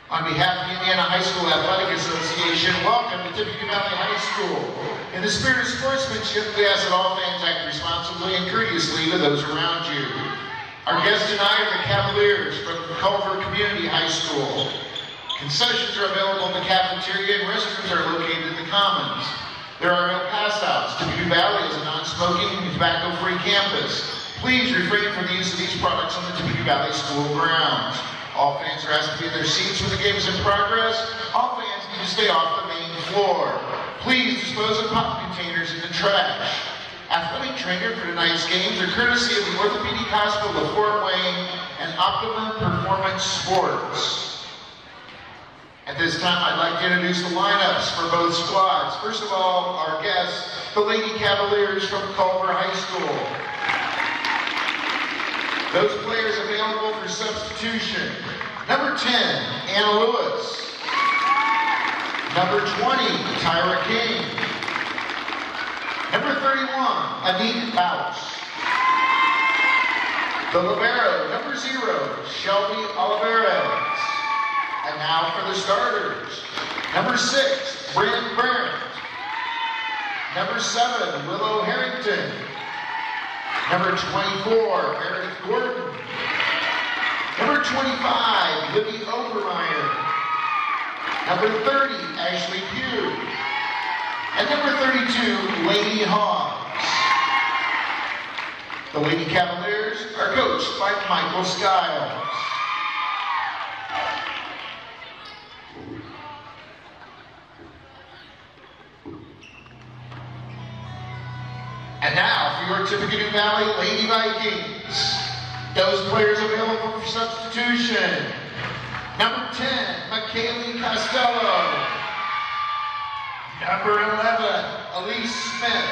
On behalf of the Indiana High School Athletic Association, welcome to Tippecanoe Valley High School. In the spirit of sportsmanship, we ask that all fans act responsibly and courteously to those around you. Our guests tonight are the Cavaliers from Culver Community High School. Concessions are available in the cafeteria and restrooms are located in the commons. There are no pass-outs. Tippecanoe Valley is a non-smoking and tobacco-free campus. Please refrain from the use of these products on the Tippecanoe Valley School grounds. All fans are asked to be in their seats when the game is in progress. All fans need to stay off the main floor. Please dispose of pop containers in the trash. Athletic trainer for tonight's games are courtesy of the Orthopedic Hospital of Fort Wayne and Optimum Performance Sports. At this time, I'd like to introduce the lineups for both squads. First of all, our guests, the Lady Cavaliers from Culver High School. Those players available for substitution. Number 10, Anna Lewis. Number 20, Tyra King. Number 31, Anita Bouch. The libero, number 0, Shelby Olivares. And now for the starters. Number 6, Bryn Brandt. Number 7, Willow Harrington. Number 24, Meredith Gordon. Number 25, Libby Obermeyer. Number 30, Ashley Pugh. And number 32, Lady Hawes. The Lady Cavaliers are coached by Michael Skiles. And now for your Tippecanoe Valley Lady Vikings. Those players available for substitution. Number 10, McKaylee Costello. Number 11, Elise Smith.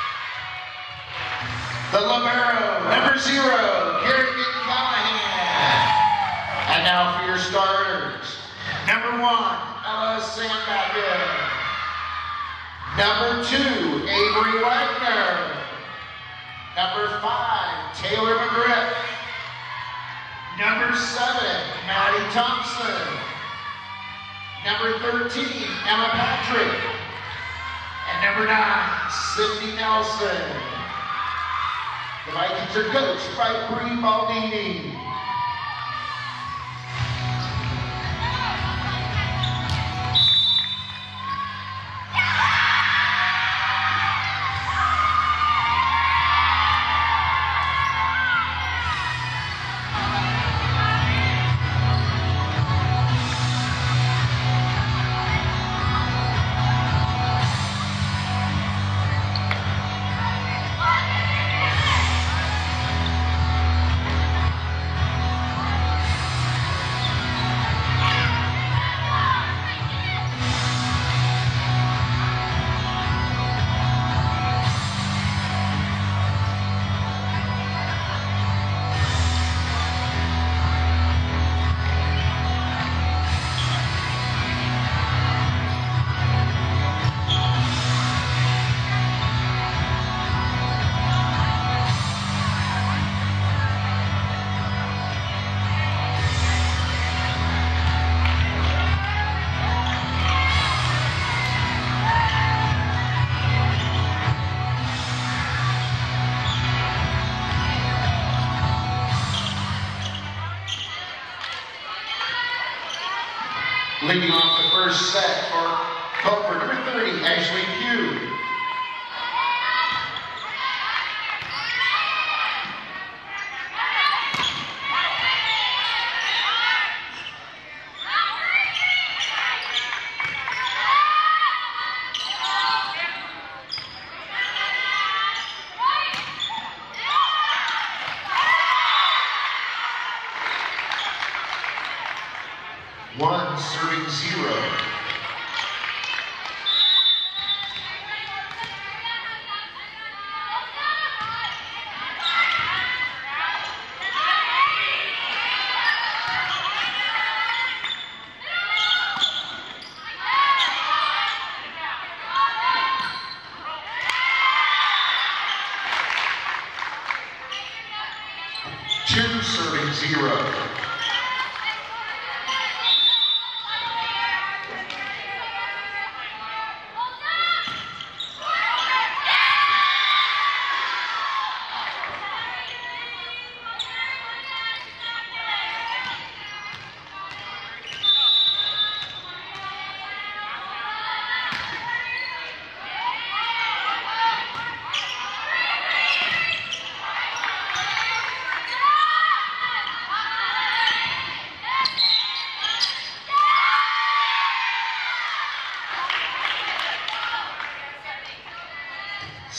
The libero, number 0, Kerrigan Callahan. And now for your starters. Number 1, Ella Sandbacker. Number 2, Avery Wagner. Number 5, Taylor McGriff. Number 7, Maddie Thompson. Number 13, Emma Patrick. And number 9, Sydney Nelson. The Vikings are coached by Bree Baldini. Leading off the first set for Culver, number 30, Ashley Pugh. One serving 0. Two serving 0.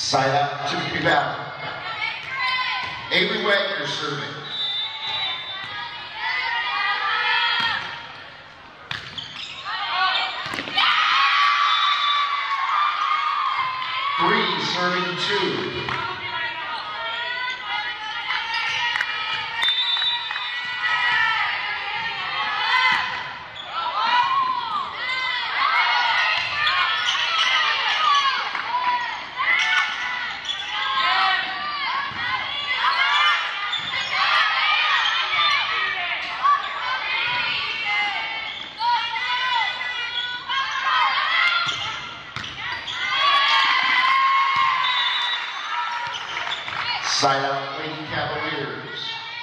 Side out to Mississippi Valley. Avery Wagner serving. Three serving two. Side out, Lady Cavaliers.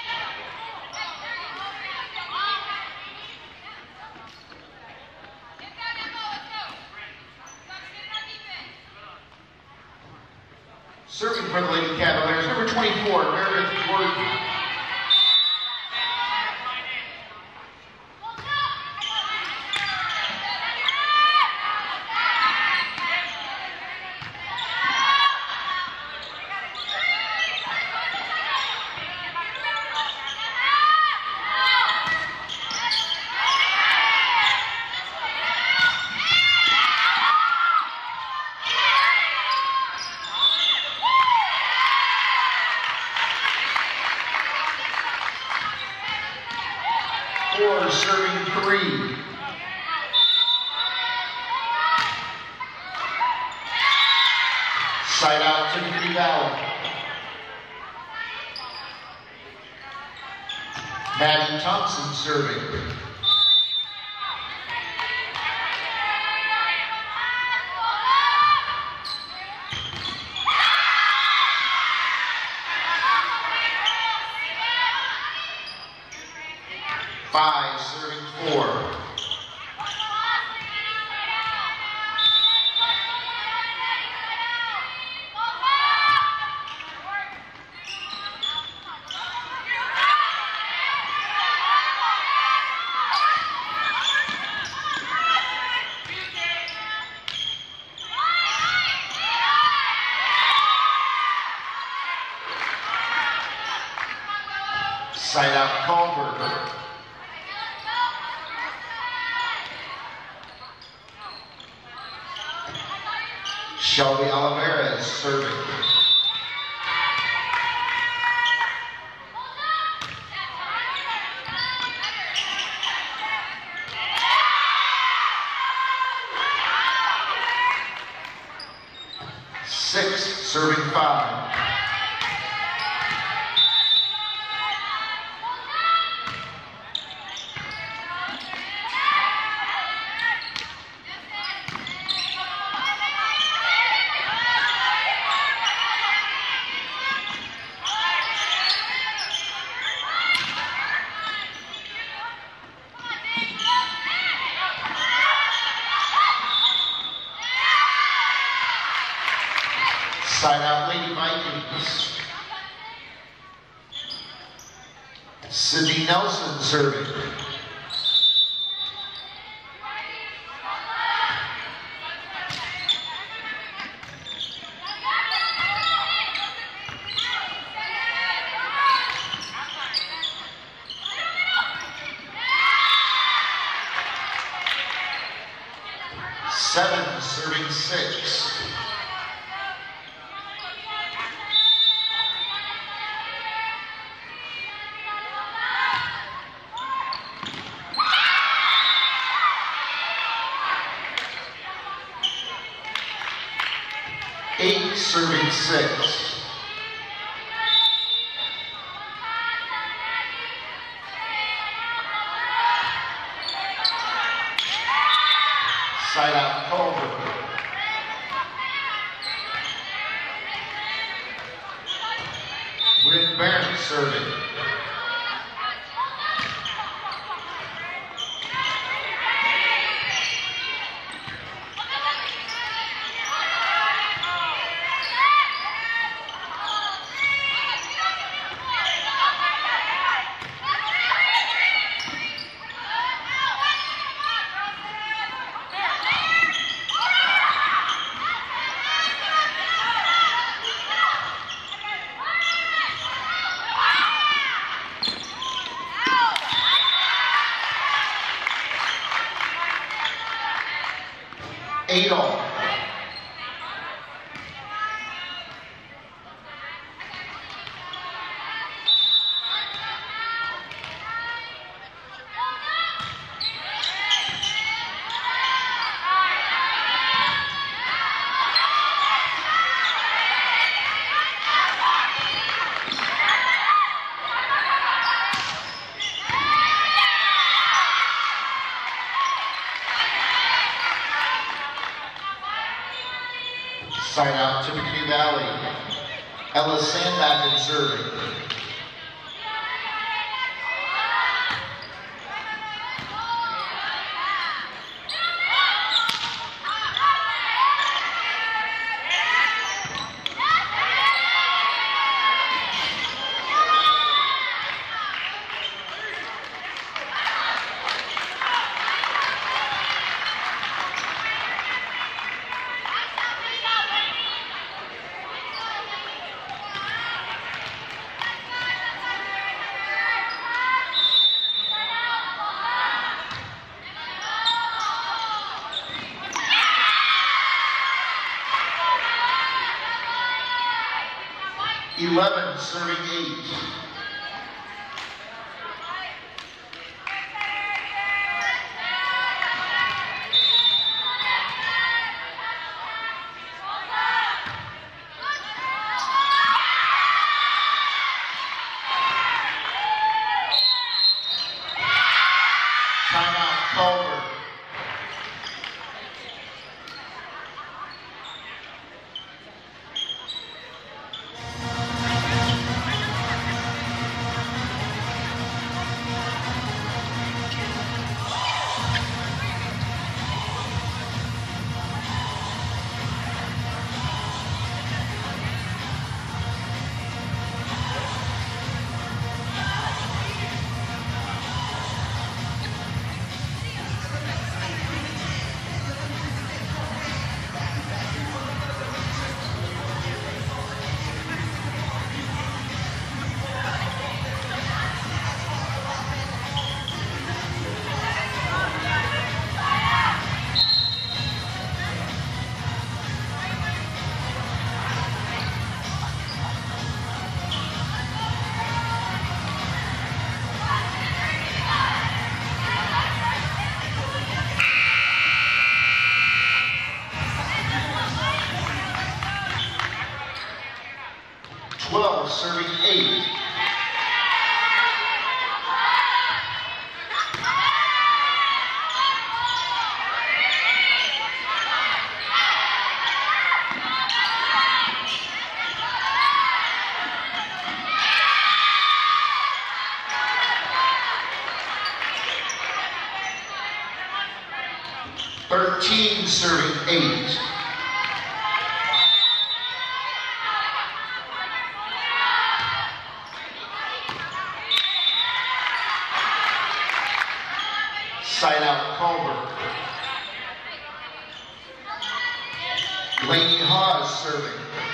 Serving for the Lady Cavaliers, number 24, Meredith Gordon. Four serving three. Side out to Mississippi Valley. Maddie Thompson serving. Five serving four. Side out Culver. Shelby Oliveira is serving. Six serving five. Side out Lady Vikings. Sydney Nelson serving. Seven serving six. Eight serving six. Side out Culver. Bryn Barrett serving. 8-all. Side out, Tippecanoe Valley. Ella Sandbacken serving. Serving 8. Timeout, Culver. Serving 8. Serving 8. Side out, Culver. Laney Hawes serving.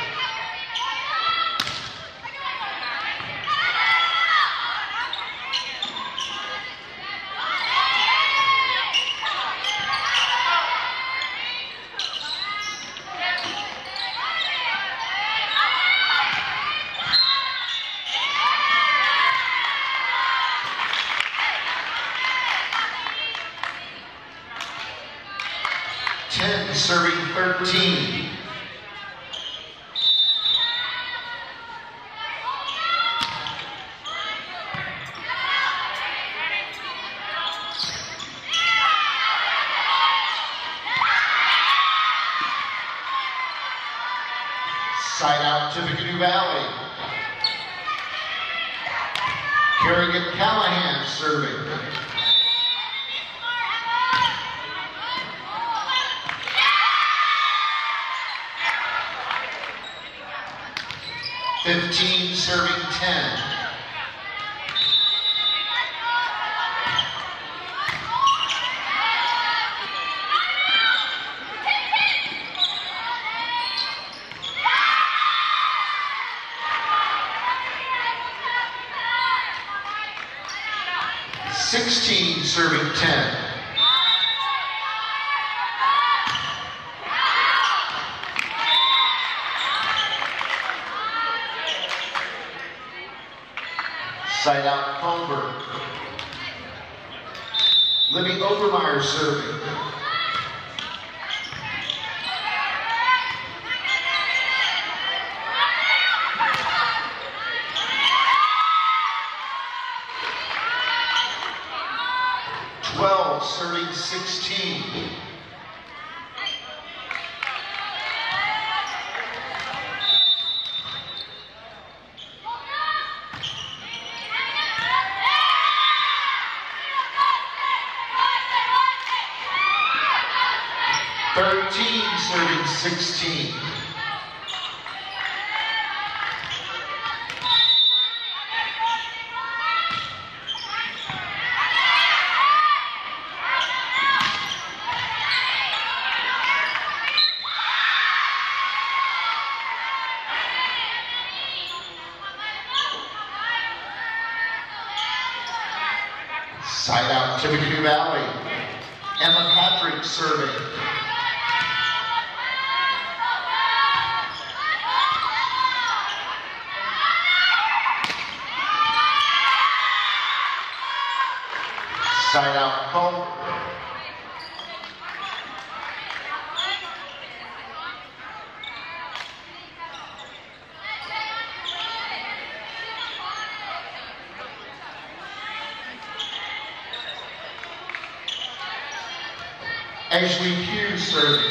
Serving 13. Side out, Tippecanoe Valley. Kerrigan Callahan serving. Serving 10. Serving 10. Side out, Culver. Libby Obermeyer serving. Serving 16. Serving 16. Side out, Tippecanoe Valley. Emma Patrick serving. Side out, Culver. Ashley Hughes serving.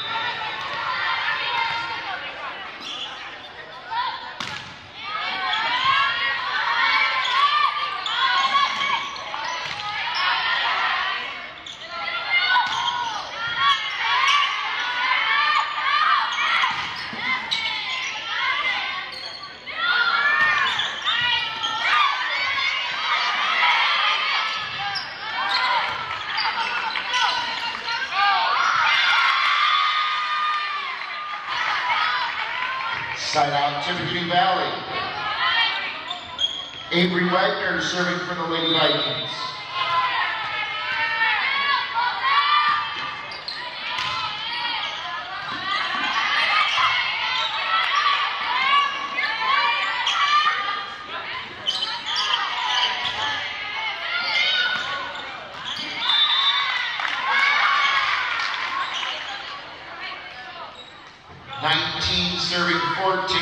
Side out, Tippecanoe Valley. Avery Wagner serving for the Lady Vikings. Serving 14.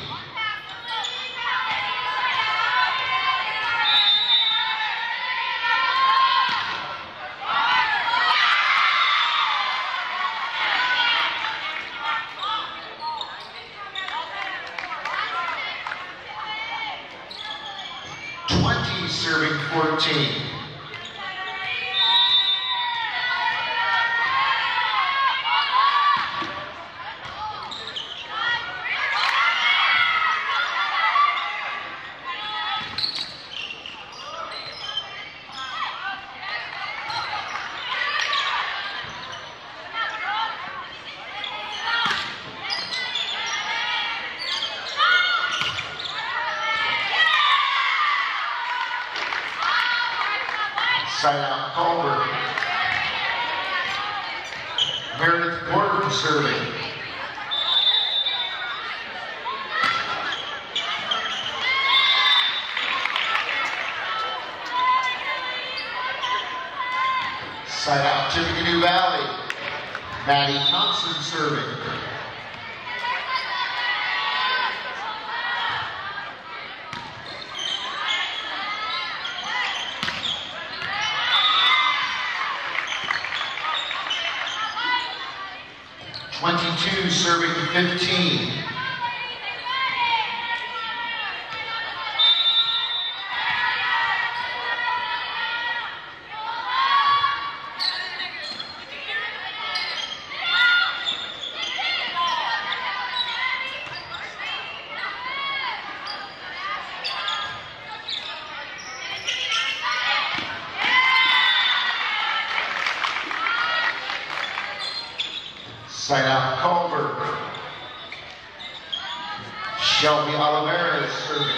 Serving 14. Side out, Culver. Meredith Gordon serving. Side out, Tippecanoe Valley. Maddie Thompson serving. Serving 15. Side out, Culver. Shelby Oliveira is serving.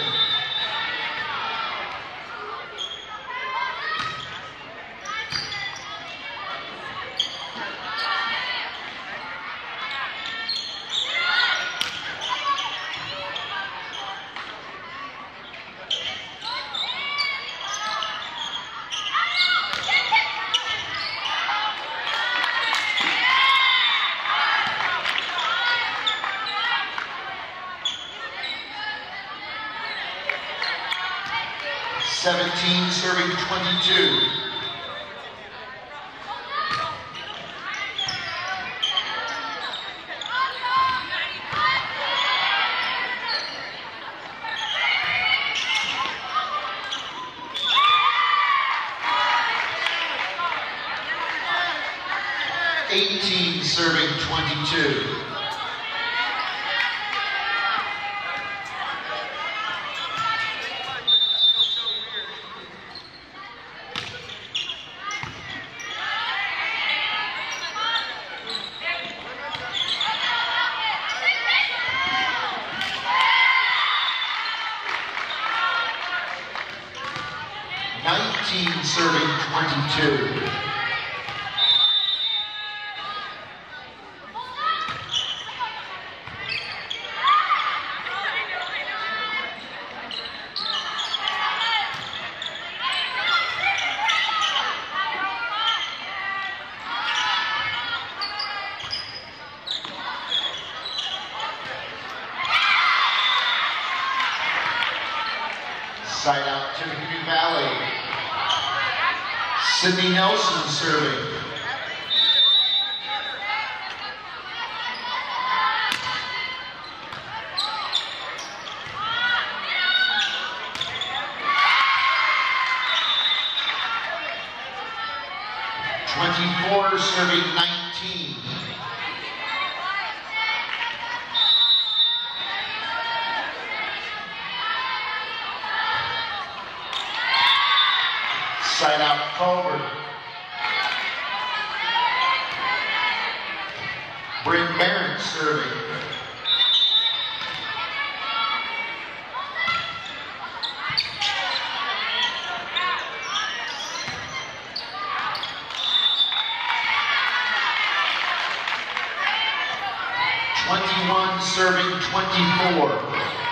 17 serving 22. Serving 22. Serving 22. Side out to Tippecanoe Valley. Sydney Nelson serving. Serving 19. Side out Culver. Bryn Barrett serving. Serving 24.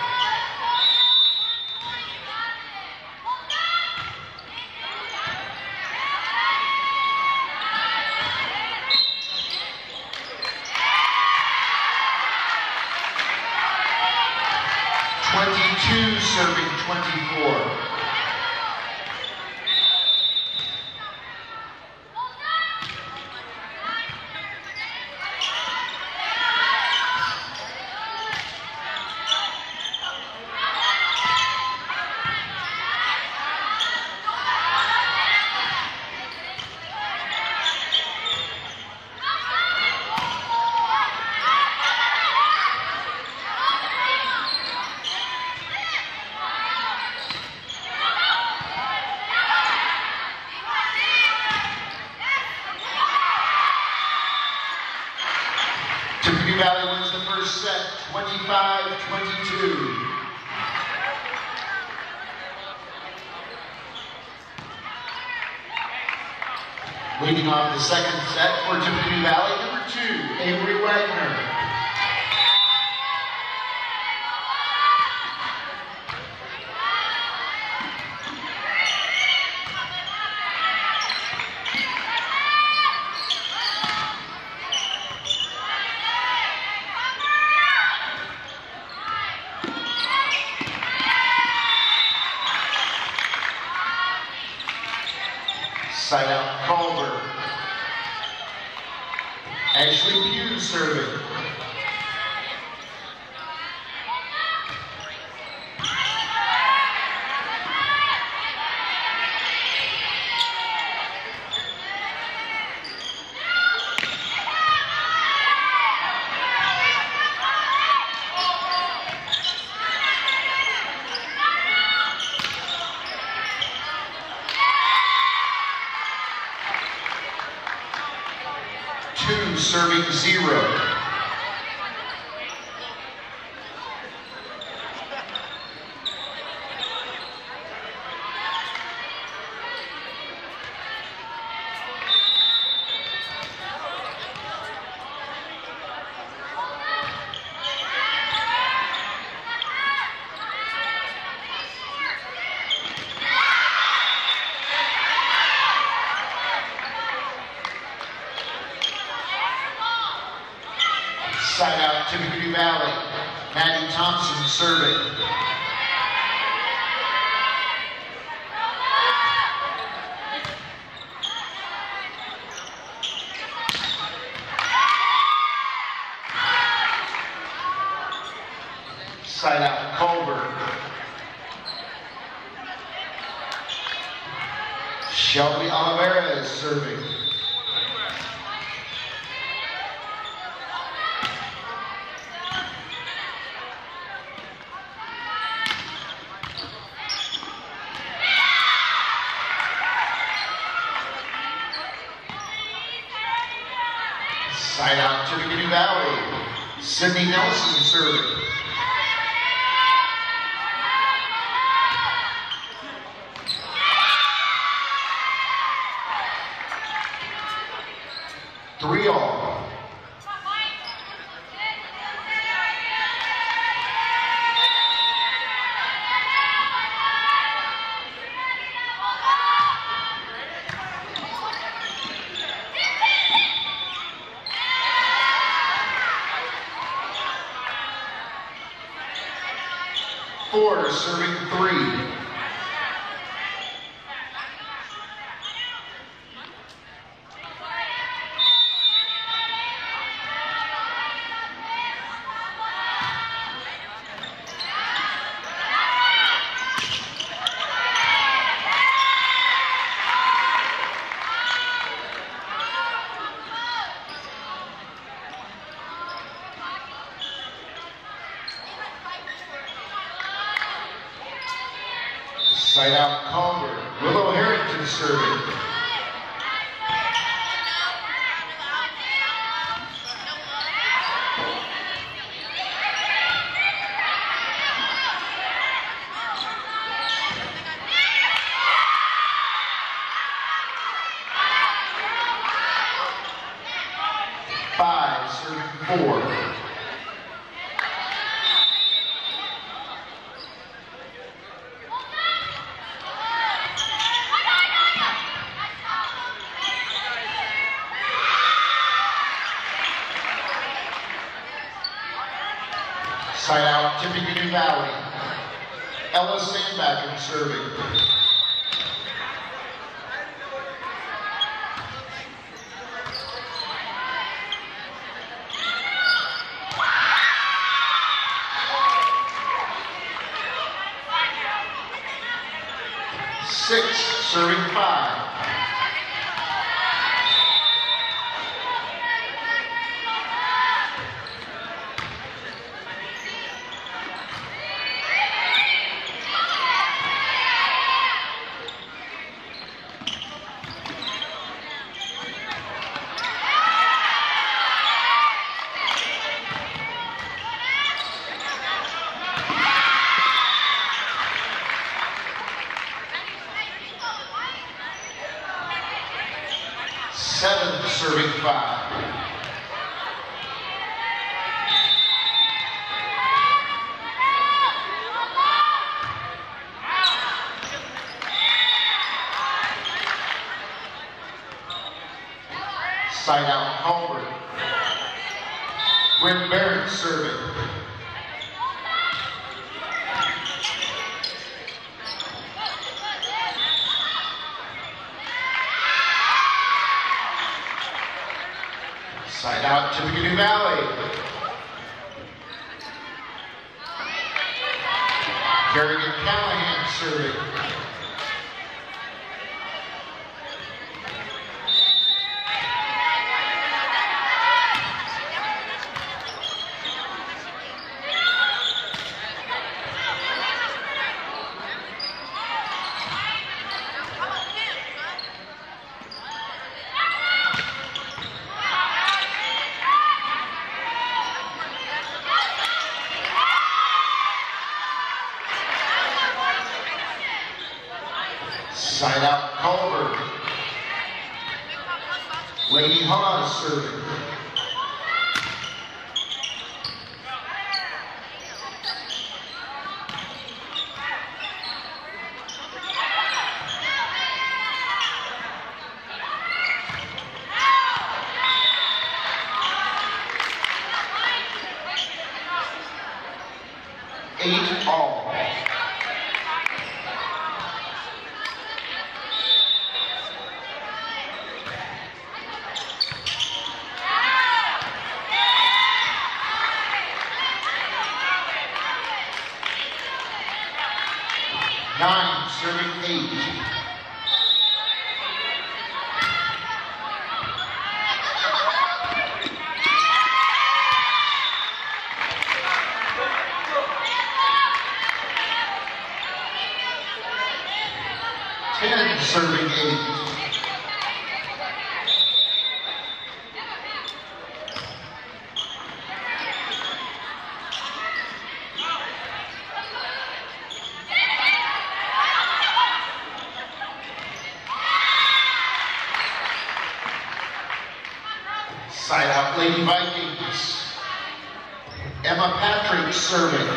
Serving 24. Tippecanoe Valley wins the first set, 25-22. Leading off the second set for Tippecanoe Valley, number 2, Avery Wagner. Side out Culver. Ashley Pugh serving. Serving 0. Side out Tippecanoe Valley. Maddie Thompson serving. Shelby Oliveira is serving. Side out to Beginning Valley. Sydney Nelson serving. Three all. Four serving three. Side out Culver. Willow Harrington serving. Five serving four. Side out to Beginning Valley. Ella Sandbacken serving. Six serving five. Seven serving five. Side out Culver. Bryn Barrett serving. Side out to Beginning Valley. Kerrigan Callahan serving. Side out Culver. Lady Hawes serving. Eight all. Nine serving eight. 8. Side out, Lady Vikings. Emma Patrick serving.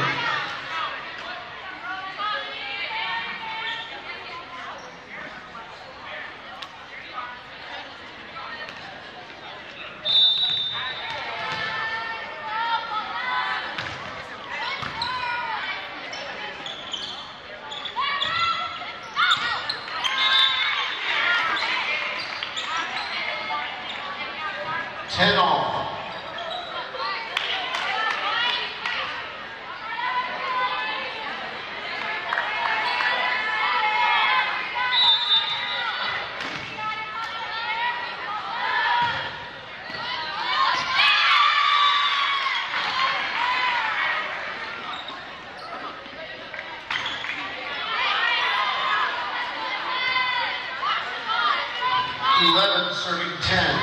Serving 10.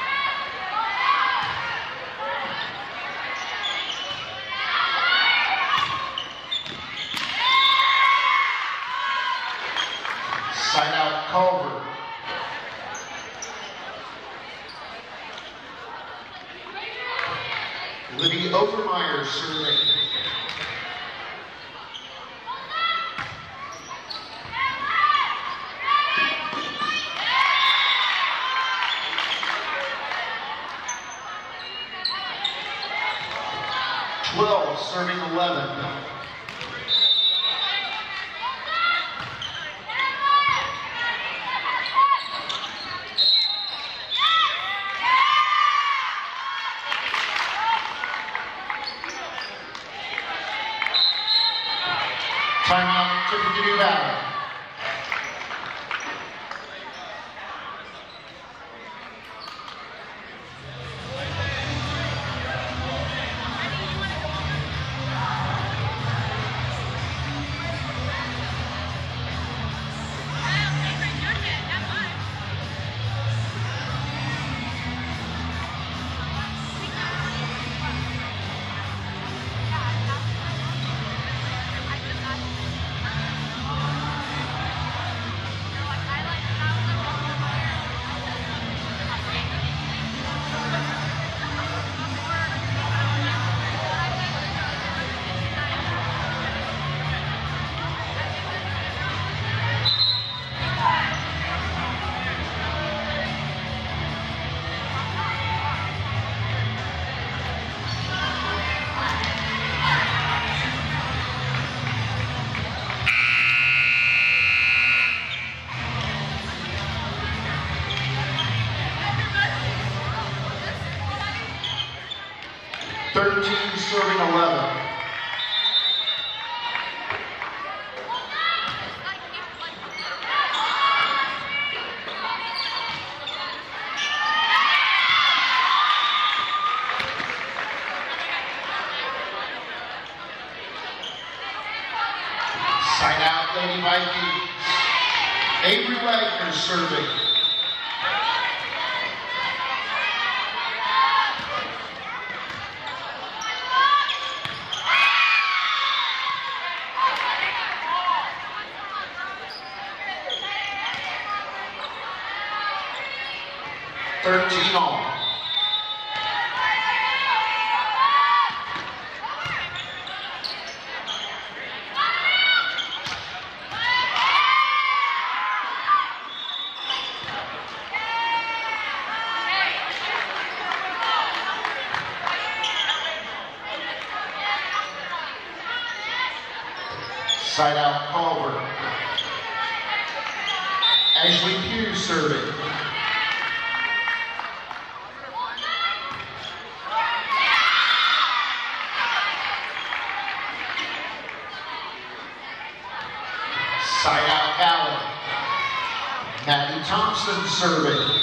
Side out, Culver. Libby Overmeyer serving. Serving 11. Timeout, Tiffany Valley. Serving 11. Side out, Lady Vikings. Avery Wagner serving. Side out, Culver. Ashley Pugh serving. Side out, Allen. Matthew Thompson serving.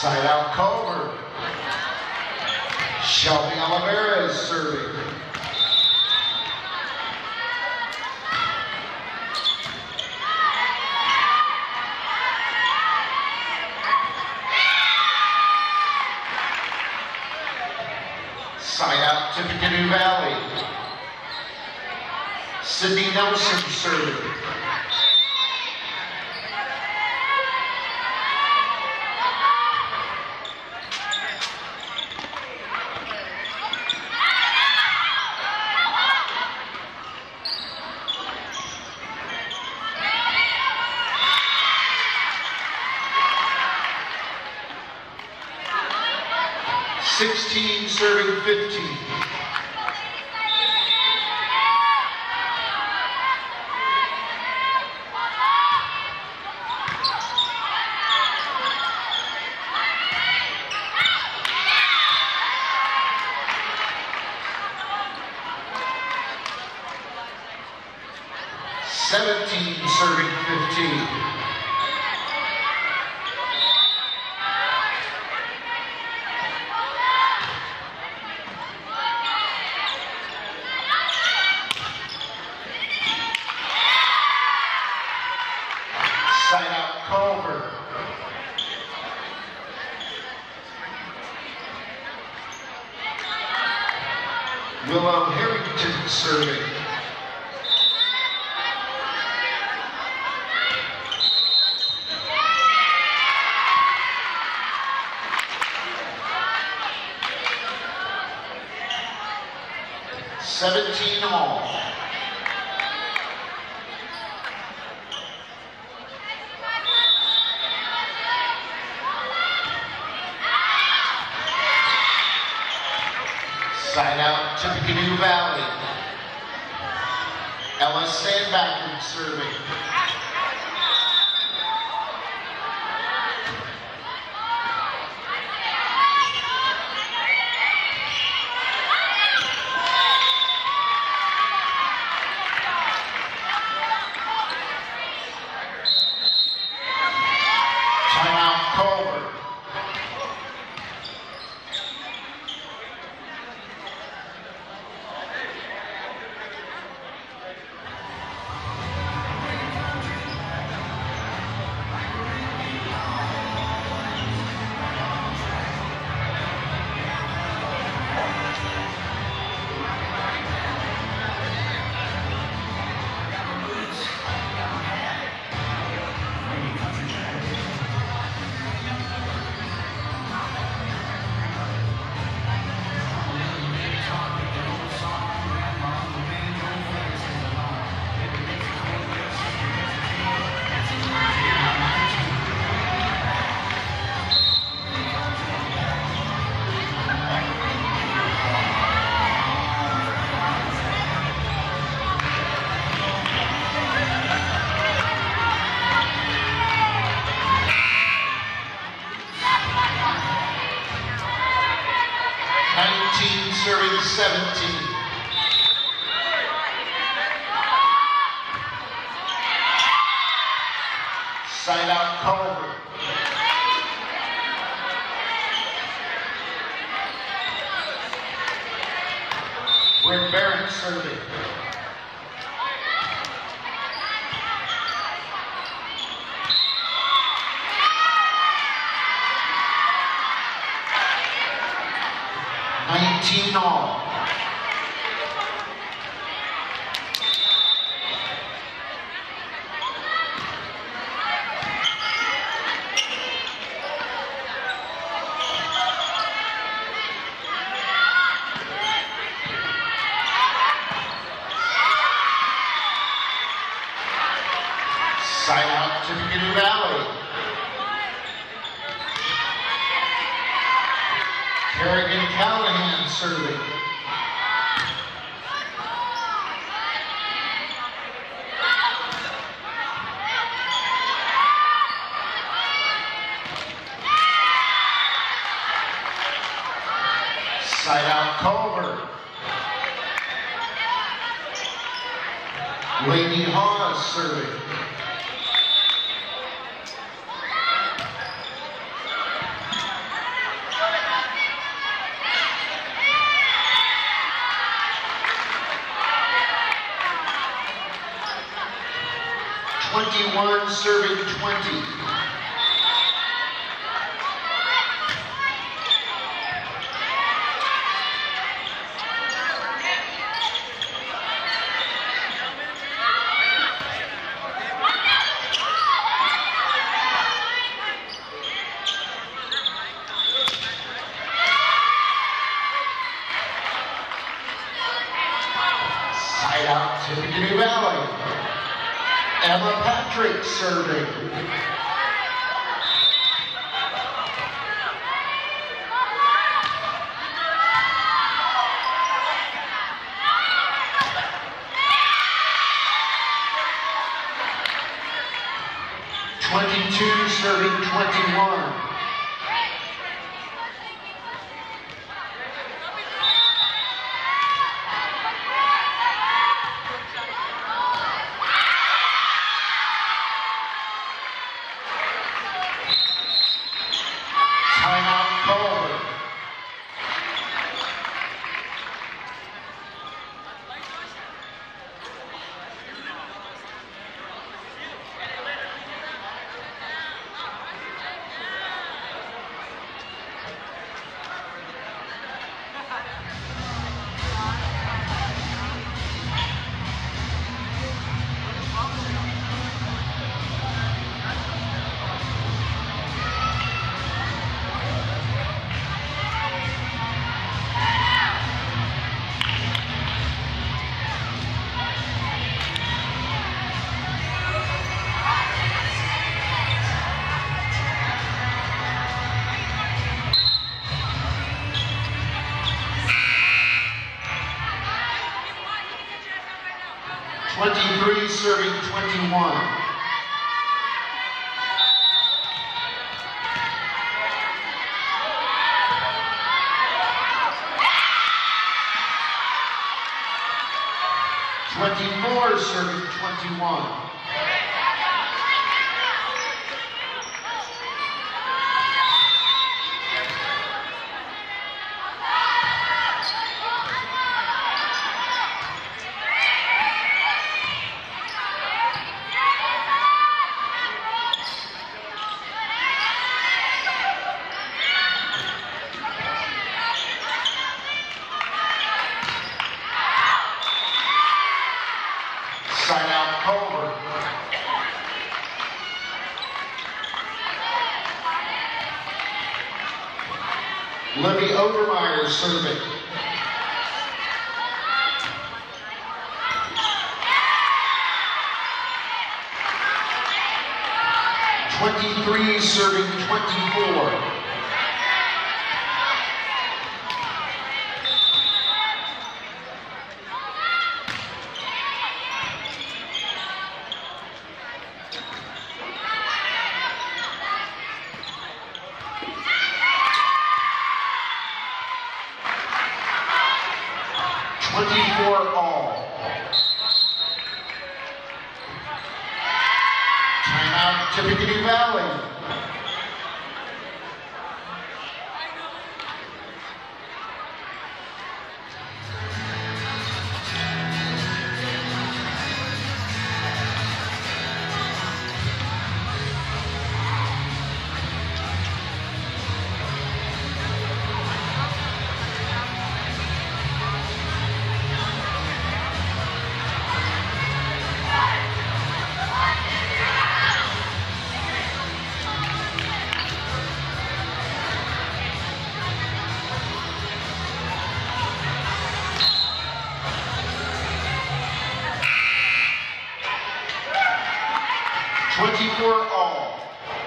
Side out Culver. Shelby Oliveira is serving. Side out Tippecanoe Valley. Sydney Nelson serving. Serving 15. Serving 15. Side out Culver. Willow Harrington serving. All. Side out Tippecanoe Valley. Ellis Sandbacker serving. Culver. Serving 17. Side out Culver. Rick Barrett serving. All. Side out Tippecanoe Valley. Kerrigan Callahan serving. Side out Culver. Lady Hawes serving. 21 serving 20. Side out to Tippecanoe Valley. Emma Patrick serving. Serving 21. Timeout, Culver. Serving 21. Serving 21. Side out, Culver. Libby Overmeyer serving. Serving 24. 24 all. Timeout, Tippecanoe Valley. All.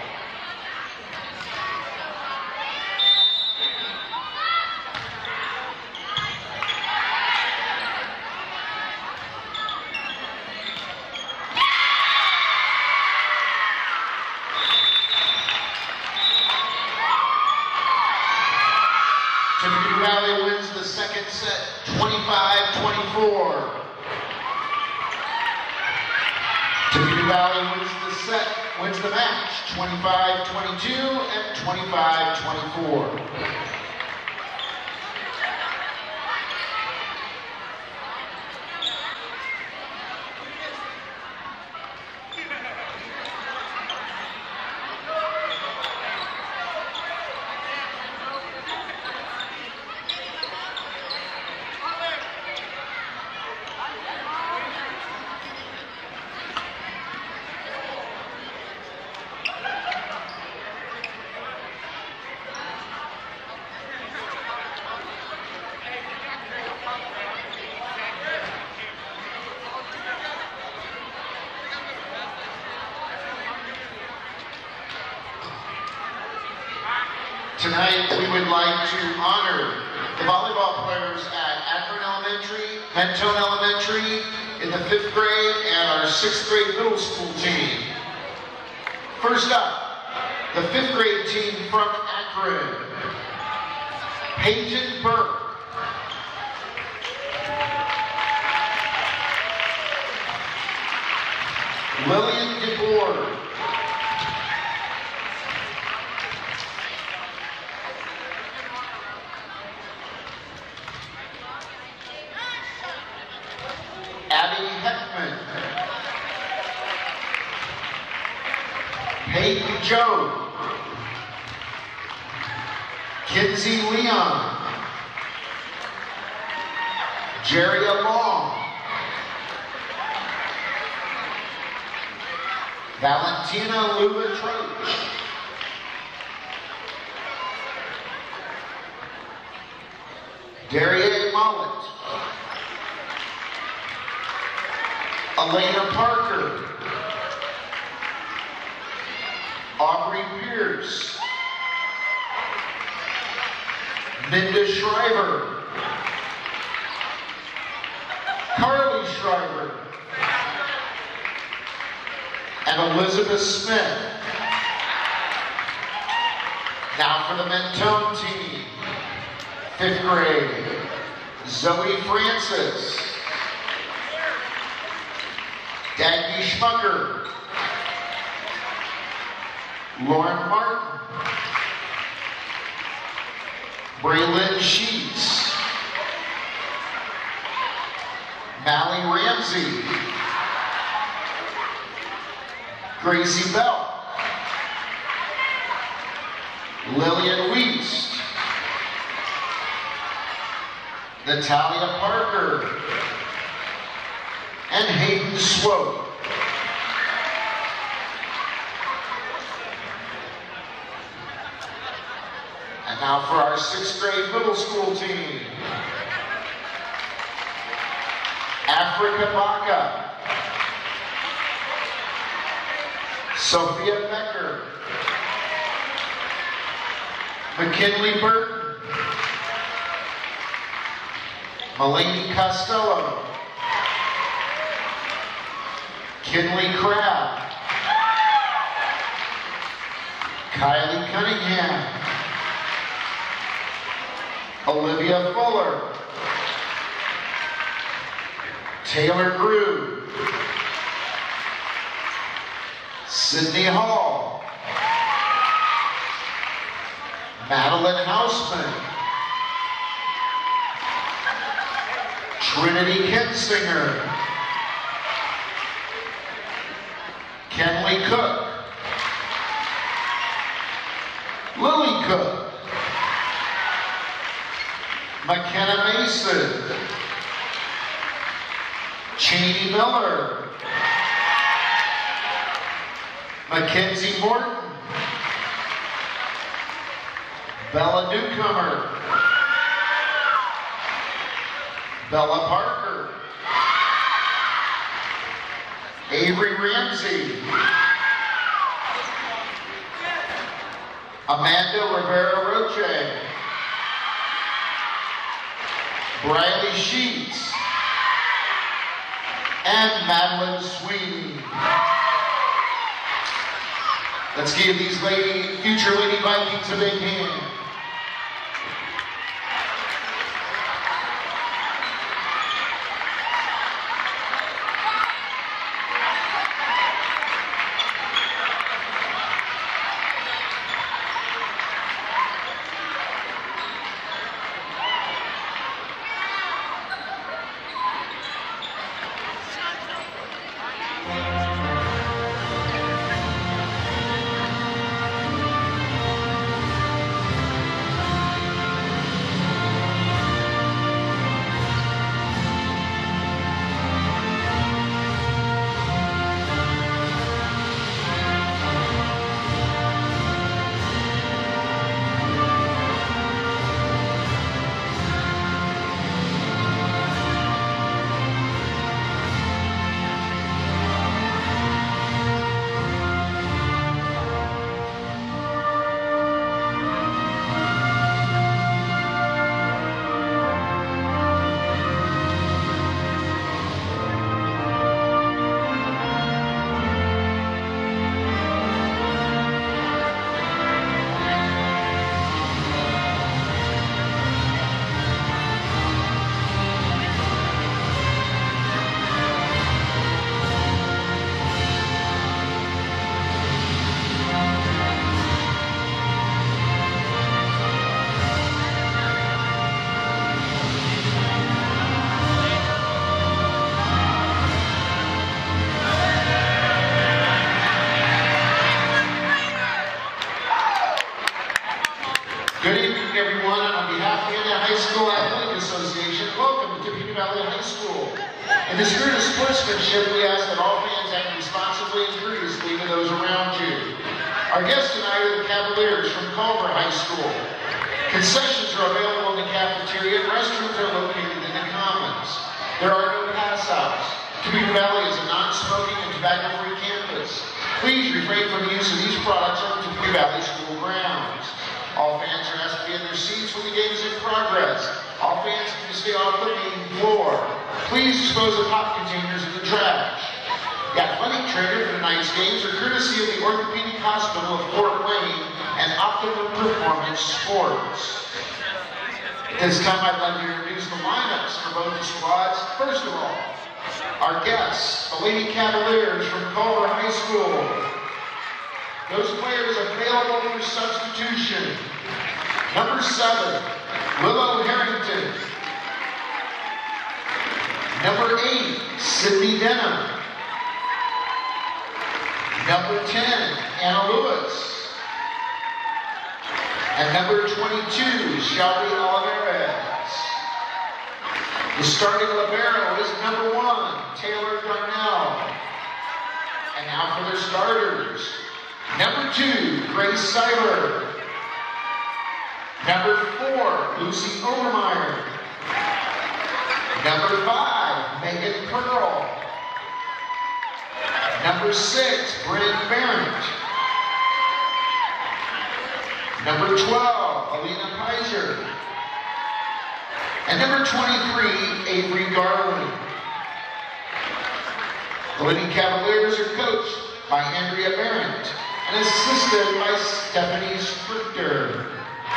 Tippecanoe Valley wins the second set, 25-24. Tippecanoe Valley wins the match, 25-22 and 25-24. Tonight, we would like to honor the volleyball players at Akron Elementary, Mentone Elementary in the 5th grade, and our 6th grade middle school team. First up, the 5th grade team from Akron, Peyton Burke, Lillian DeBoer, Abby Heckman, Peyton Joe, Kinsey Leon, Jerry Long, Valentina Lula Troach, Darier Mullet, Elena Parker, Aubrey Pierce, Minda Shriver, Carly Shriver, and Elizabeth Smith. Now for the Mentone team, 5th grade, Zoe Francis, Dagny Schmucker, Lauren Martin, Braylon Sheets, Mally Ramsey, Gracie Bell, Lillian Wiest, Natalia Parker, and Hayden Swope. And now for our 6th grade middle school team, Africa Baca, Sophia Becker, McKinley Burton, Melanie Costello, Kinley Crabb, Kylie Cunningham, Olivia Fuller, Taylor Grew, Sydney Hall, Madeline Hausman, Trinity Kinsinger, Kenley Cook, Lily Cook, McKenna Mason, Cheney Miller, Mackenzie Morton, Bella Newcomer, Bella Parker, Avery Ramsey, Amanda Rivera Roche, Briley Sheets, and Madeline Sweeney. Let's give these future Lady Vikings a big hand. the spirit of sportsmanship, we ask that all fans act responsibly and courteously to those around you. Our guests tonight are the Cavaliers from Culver High School. Concessions are available in the cafeteria and restrooms are located in the commons. There are no pass-outs. Topeka Valley is a non-smoking and tobacco-free campus. Please refrain from the use of these products on Topeka Valley school grounds. All fans are asked to be in their seats when the game is in progress. All fans can stay off the main floor. Please dispose of pop containers in the trash. The athletic trainer for tonight's games are courtesy of the Orthopedic Hospital of Fort Wayne and Optimum Performance Sports. At this time, I'd like to introduce the lineups for both the squads. First of all, our guests, the Lady Cavaliers from Culver High School. Those players available for substitution. Number 7, Willow Harrington. Number 8, Sydney Denham. Number 10, Anna Lewis. And number 22, Shelby Olivares. The starting libero is number 1, Taylor Darnell. And now for their starters. Number 2, Grace Seiler. Number 4, Lucy Overmeyer. Number 5, Megan Pearl. Number 6, Brennan Barrett. Number 12, Alina Pizer. And number 23, Avery Garland. The Lady Cavaliers are coached by Andrea Barrett and assisted by Stephanie Sprichter.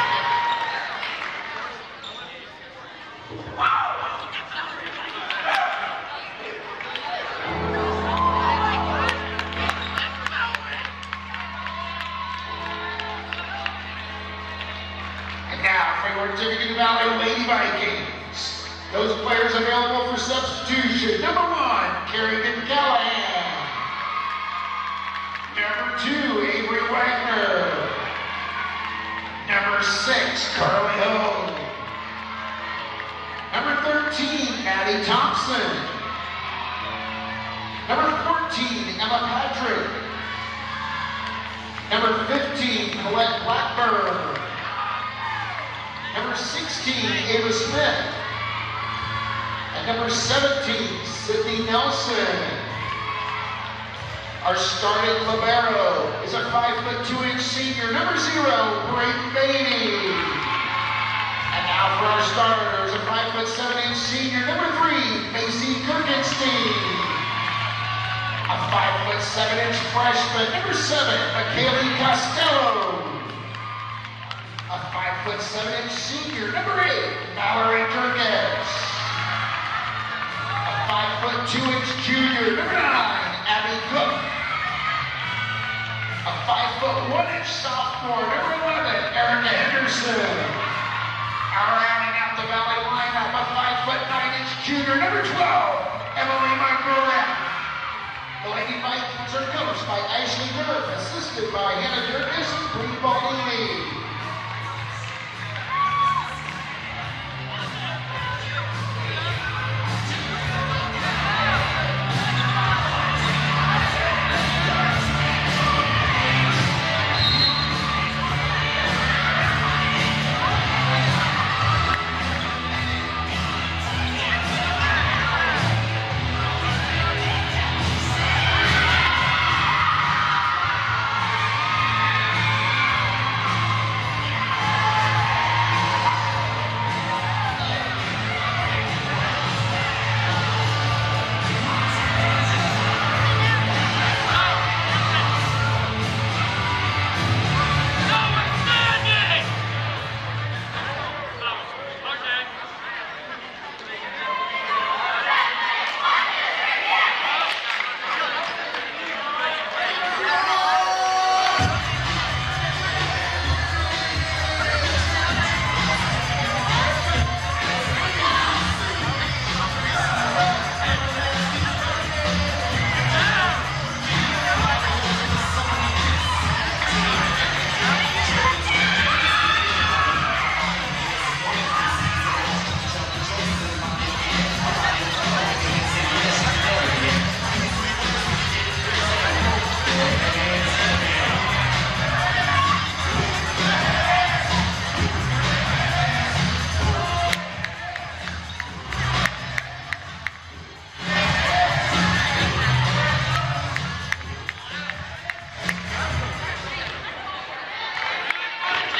Topeka Valley Lady Vikings. Those players available for substitution. Number 1, Kerrigan Callahan. Number 2, Avery Wagner. Number 6, Carly Ho. Number 13, Maddie Thompson. Number 14, Emma Patrick. Number 15, Colette Blackburn. Number 16, Ava Smith. And number 17, Sydney Nelson. Our starting libero is a 5'2" senior, number 0, Brayden Beatty. And now for our starters, a 5'7" senior, number 3, Macy Kirkenstein. A 5'7" freshman, number 7, McKaylee Costello. A 5'7" senior, number 8, Mallory Durkes. A 5'2" junior, number 9, Abby Cook. A 5'1" sophomore, number 11, Erica Henderson. Our rounding out the Valley lineup, a 5'9" junior, number 12, Emily Montgomery. The Lady Vikings are coached by Ashley Durf, assisted by Hannah Durkes and Bree Baldini.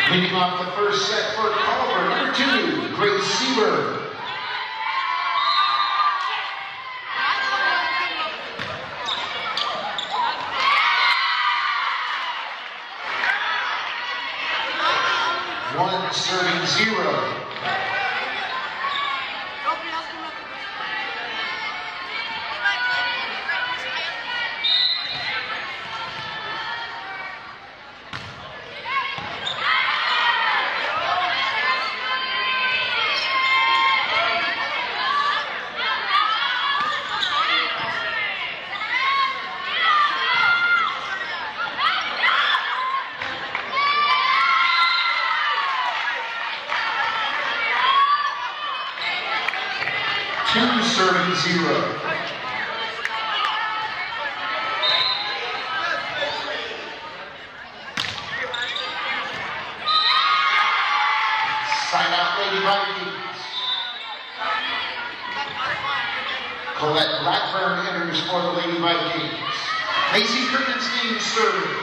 Leading off the first set for Culver, number 2, Grace Seaver. One serving 0. Two serving 0. Side out Lady Vikings. Colette Blackburn enters for the Lady Vikings. Macy Kirkenstein serving.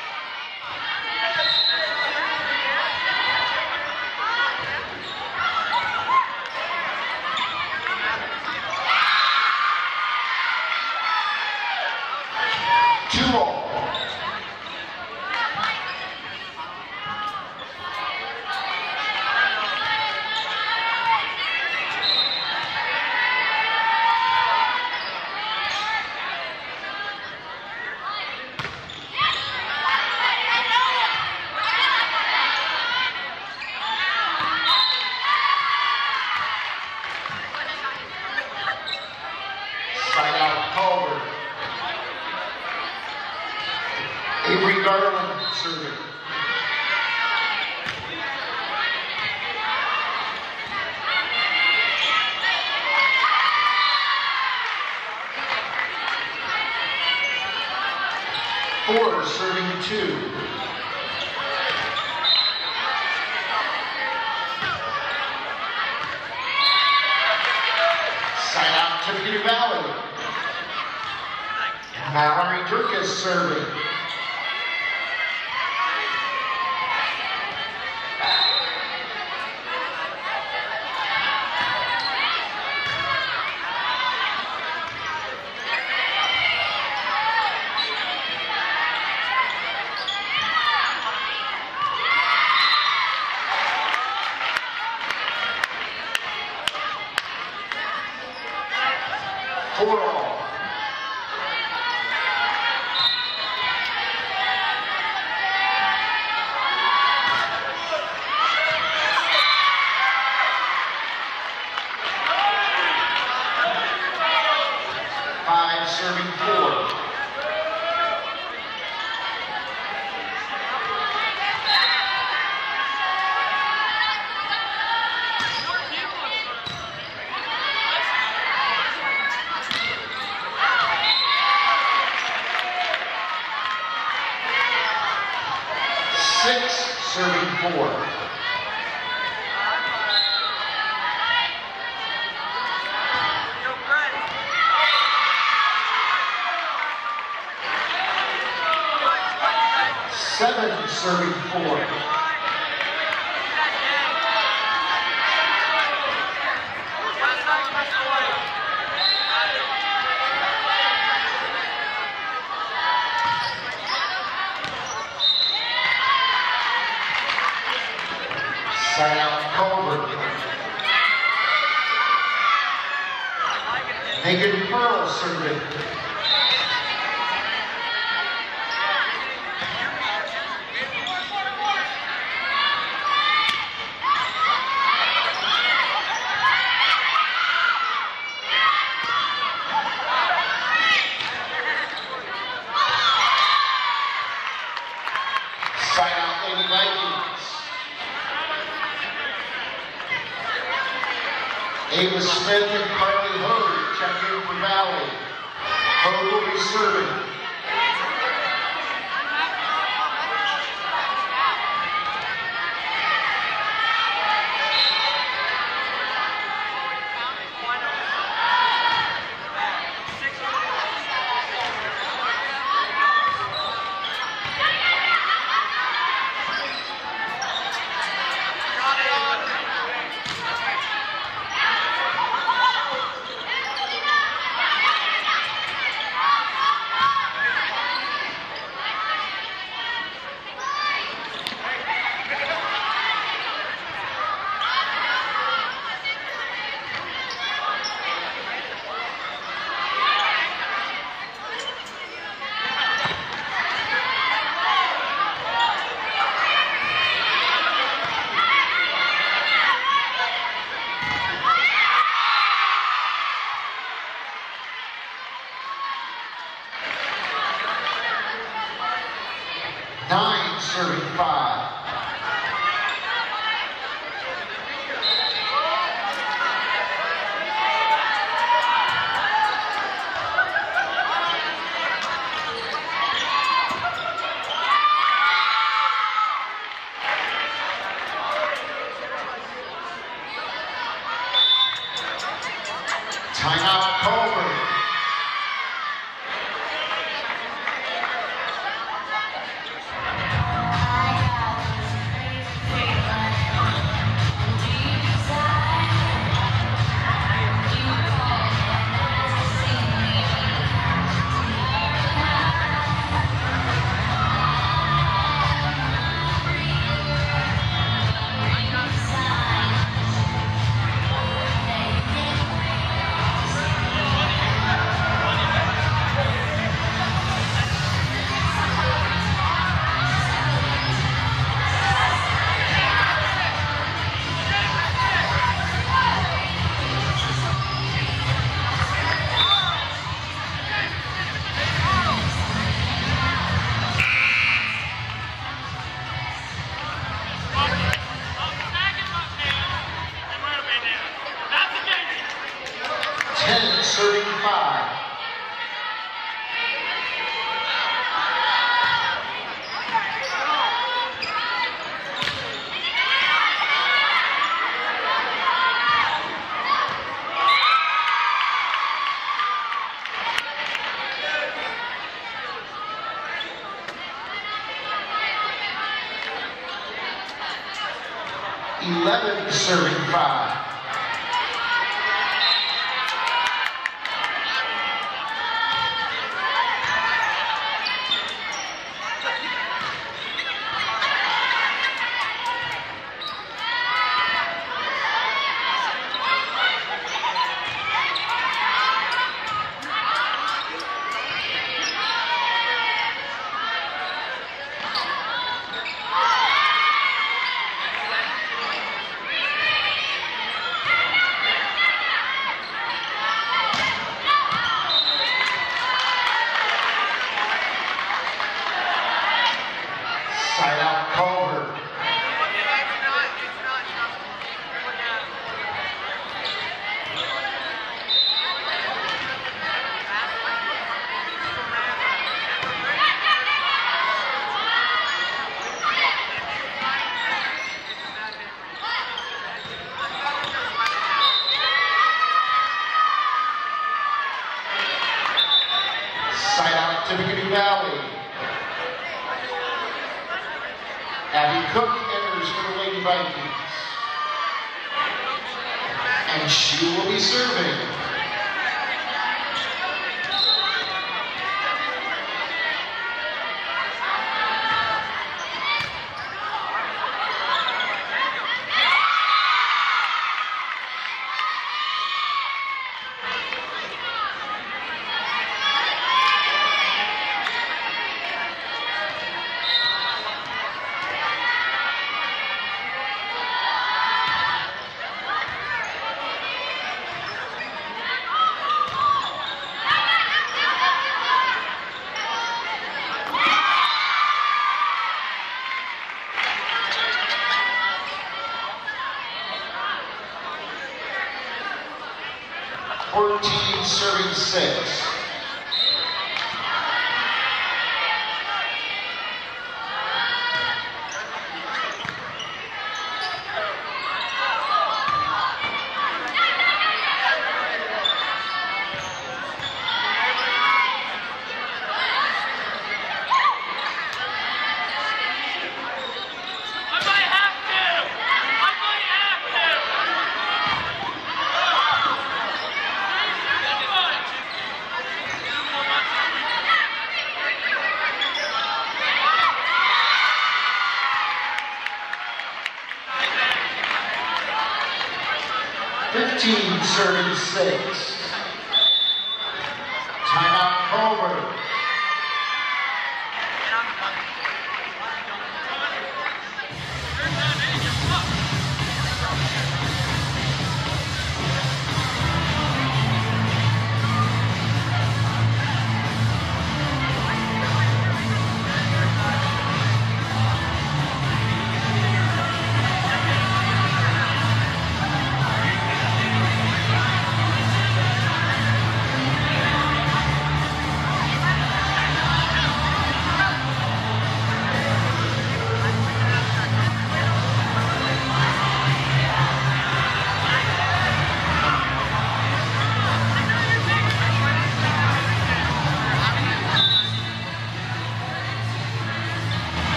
Culver. Avery Garland serving. Four serving 2. Side out to Peter Valley. Mallory Durkis serving. Four all. Five serving 4. Six serving 4. Seven serving 4. Side out Culver. Megan Pearl serving. Side out Lady Vikings. Ava Smith and Carly Hogue check in for Valley. Hogue will be serving. 9 serving 5. Timeout, Culver. Serving 5. Serving 5. Side out, Culver. Side out, Tippecanoe Valley. Abby Cook enters for the Lady Vikings. And she will be serving. Serving 6. Serving 6. Timeout, Culver.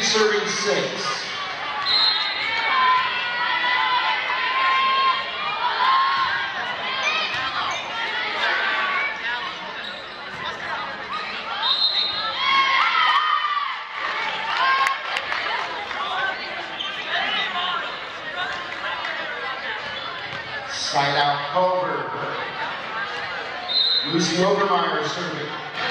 serving 6. Side out Culver. Lucy Overmeyer serving.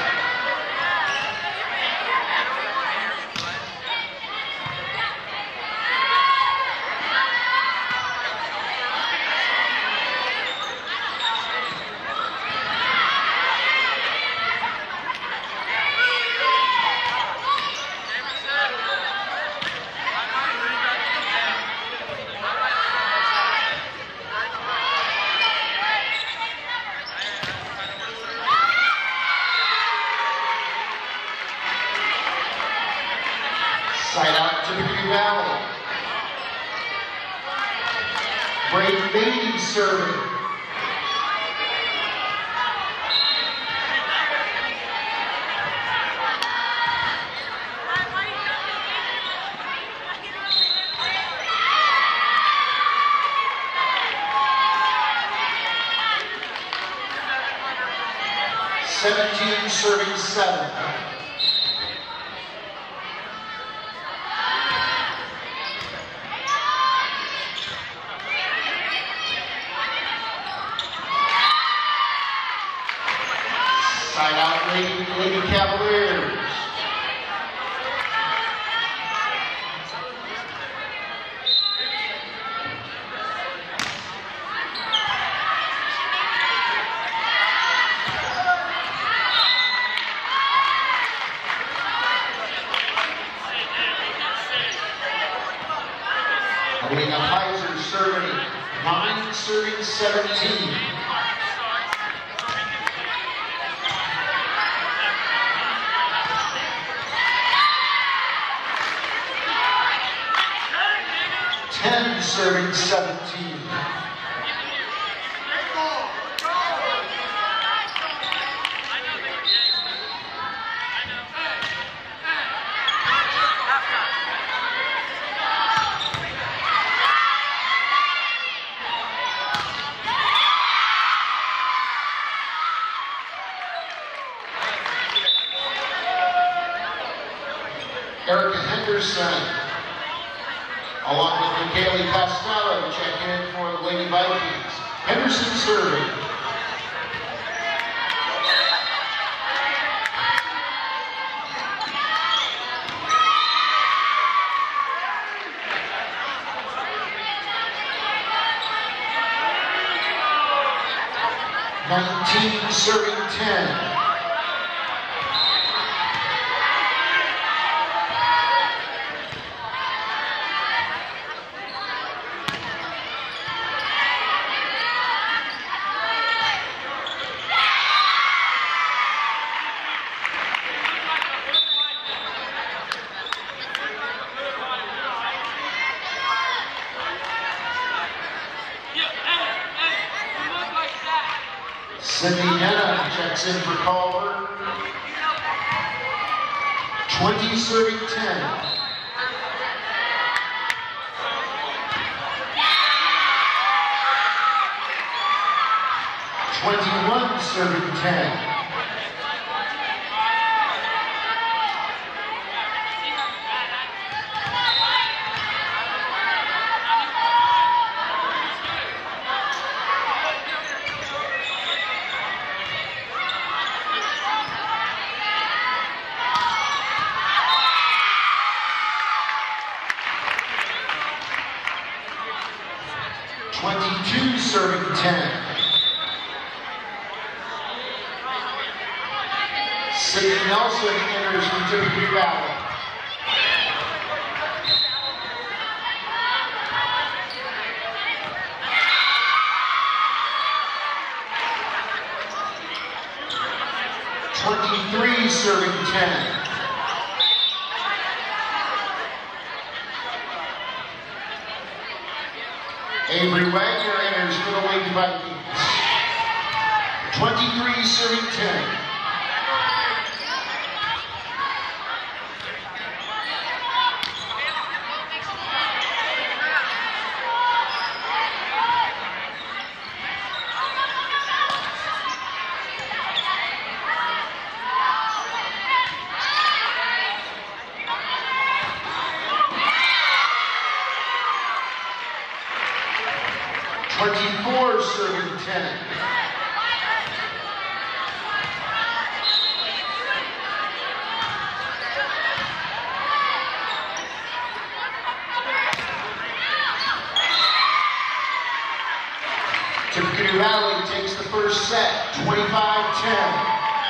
Side out to Victory Valley. Brave Beatty serving. Serving 7. Side out Lady Cavaliers. Alina Heiser serving 9, serving 17. Serving 17. Erica Henderson, along with Michaeli Costello, checking in for the Lady Vikings. Henderson serving. Serving 10. Cindy Henna checks in for Culver. 20 serving 10. Serving 10. Serving 10. Sadie Nelson enters from Victory Valley. Serving 10. Avery Wagner enters for the Lady Vikings. 23 serving 10. 24 serving 10. Tippecanoe Valley takes the first set, 25-10.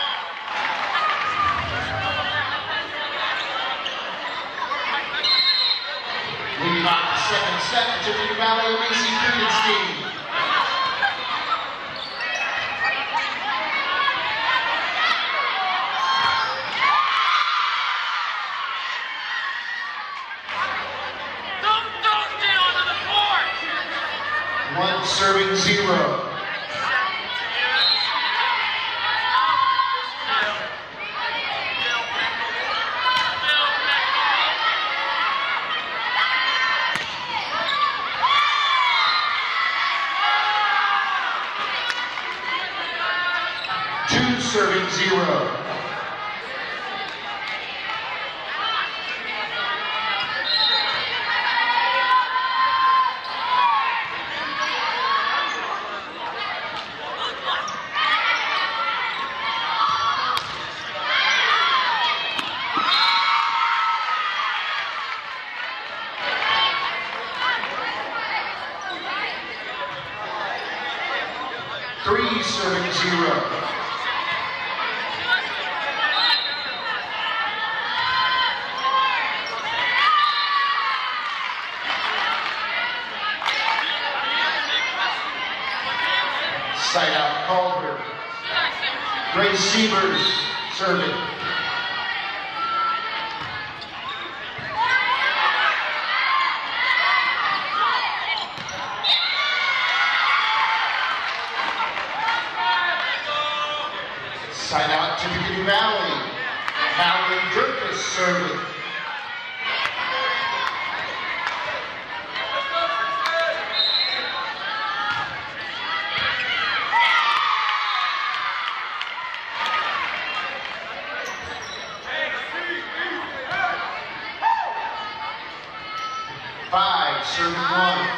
Leading off the second set, Tippecanoe Valley, Macy Kriegenstein. One serving 0. Two serving 0. Three serving 0. Side out Culver. Grace Sievers serving. Side out Tippecanoe Valley. Mallory Drifus serving. Five serving 1.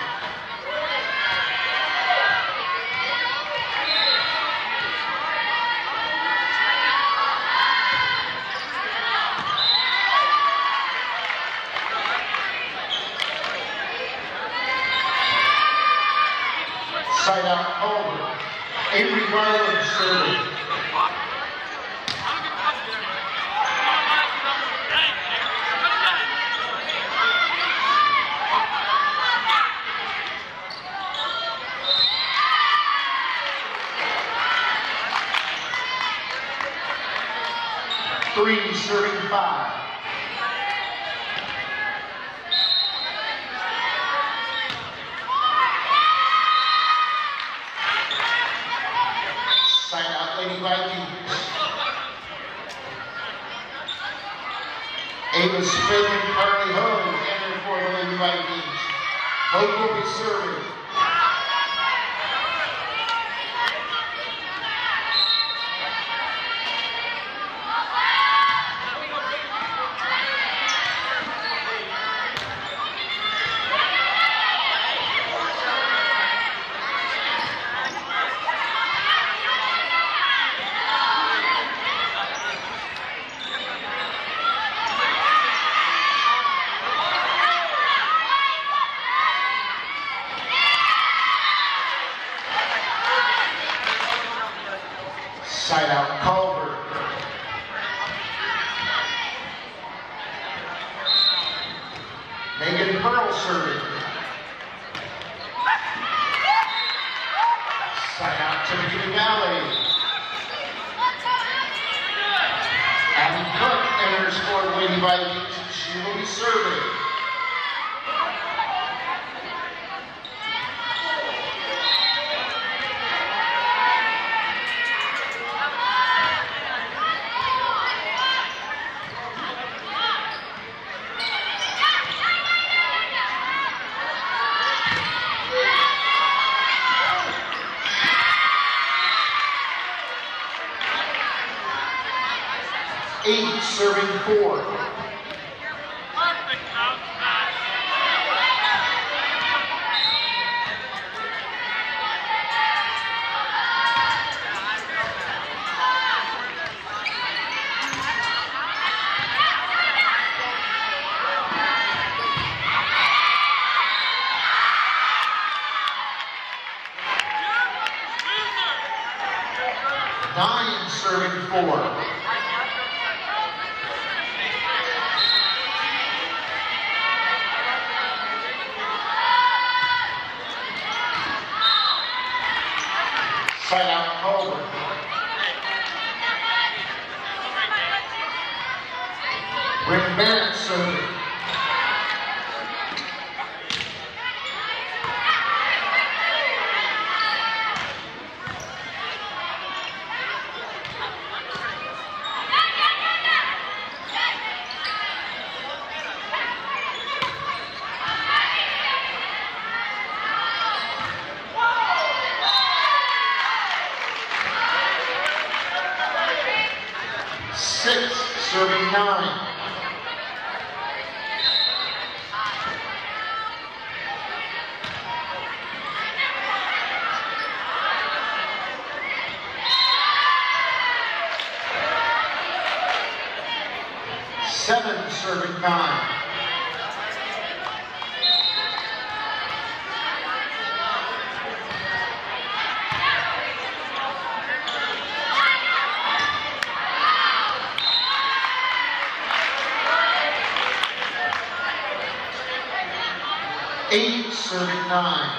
Side out Culver. Avery Garland serving. Three serving 5. Side out Lady Vikings. Ava Smith and Carly Hogue enter for the Lady Vikings. Hogue will be serving. Side out Culver. Megan Pearl serving. Side out Tippecanoe Valley. Abby Cook enters for Lady Vikings and she will be serving. Eight serving 4. 34. Side out, Culver. Bring Barrett serving. Six, serving 9. Seven, serving 9. Eight, serving 9.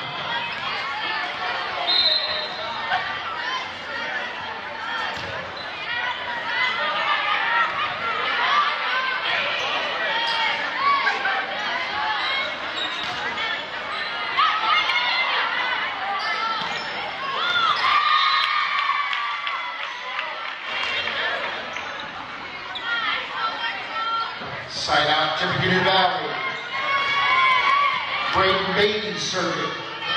Side out, Tippecanoe Valley. Braden Beatty serving.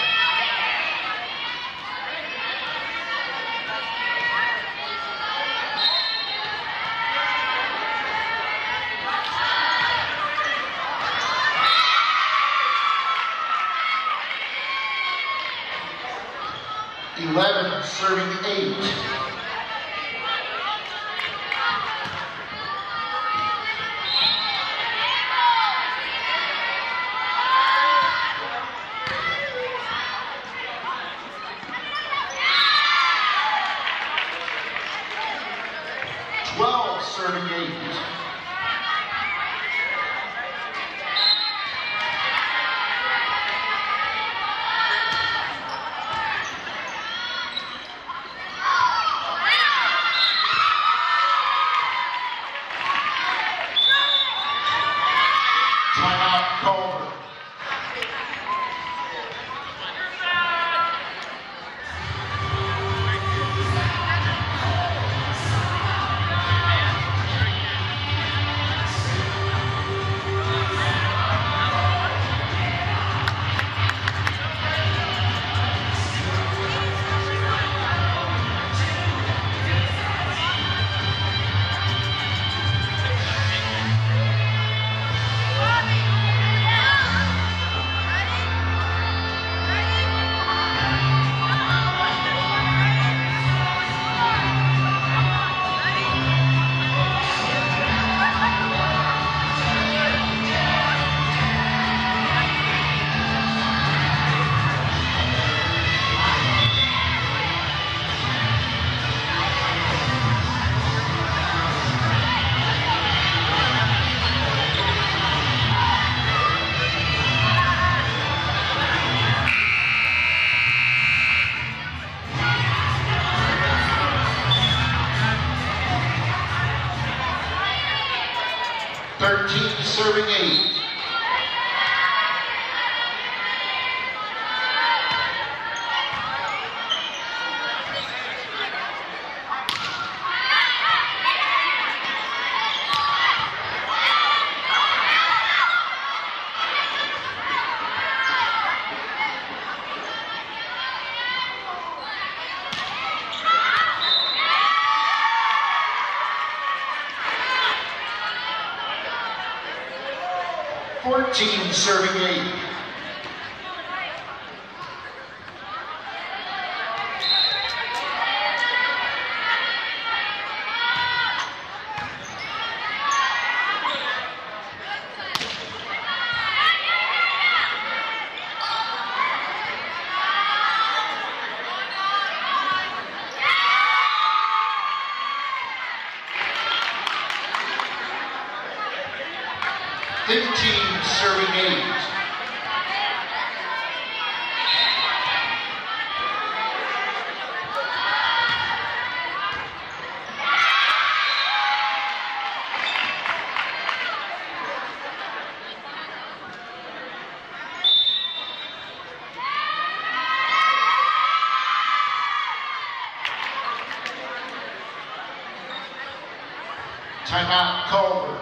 Eleven, serving 8. Serving 8. Timeout, Culver. Serving 8. Serving 8. 15 serving 8. Timeout, Culver.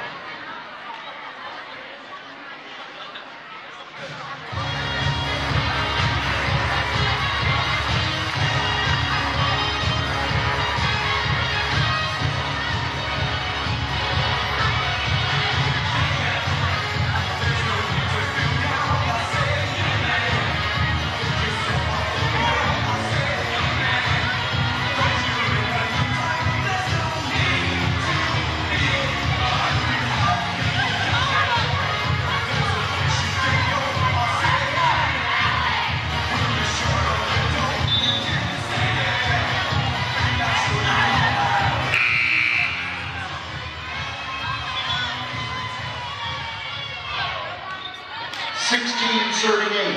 Serving 8.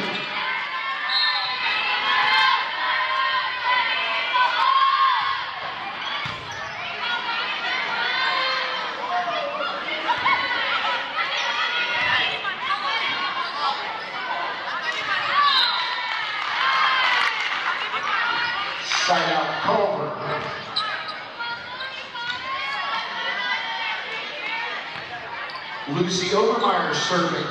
Side out, Culver. Lucy Overmeyer serving.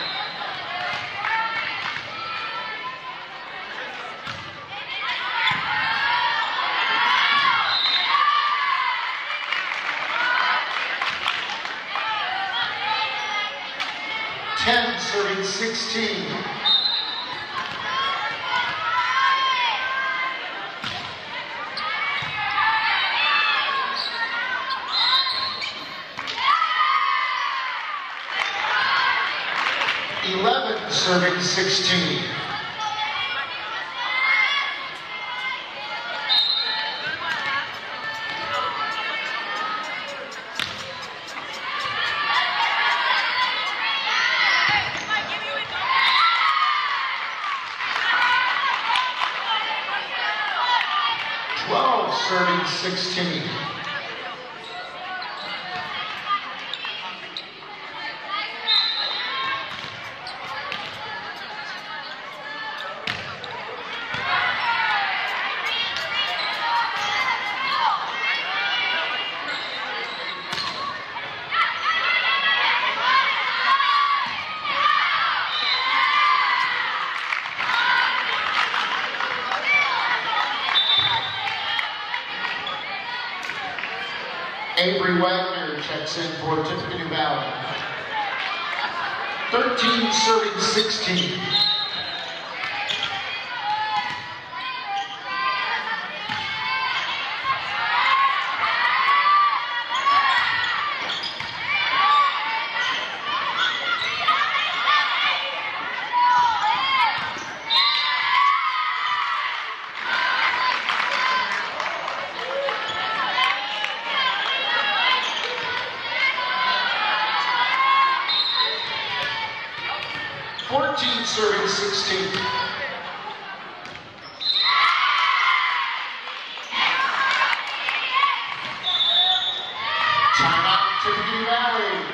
Serving 16. Serving 16. Serving 16. Avery Wagner checks in for Tippecanoe Valley. 13 serving 16. Serving 16. Timeout, Tippecanoe Valley.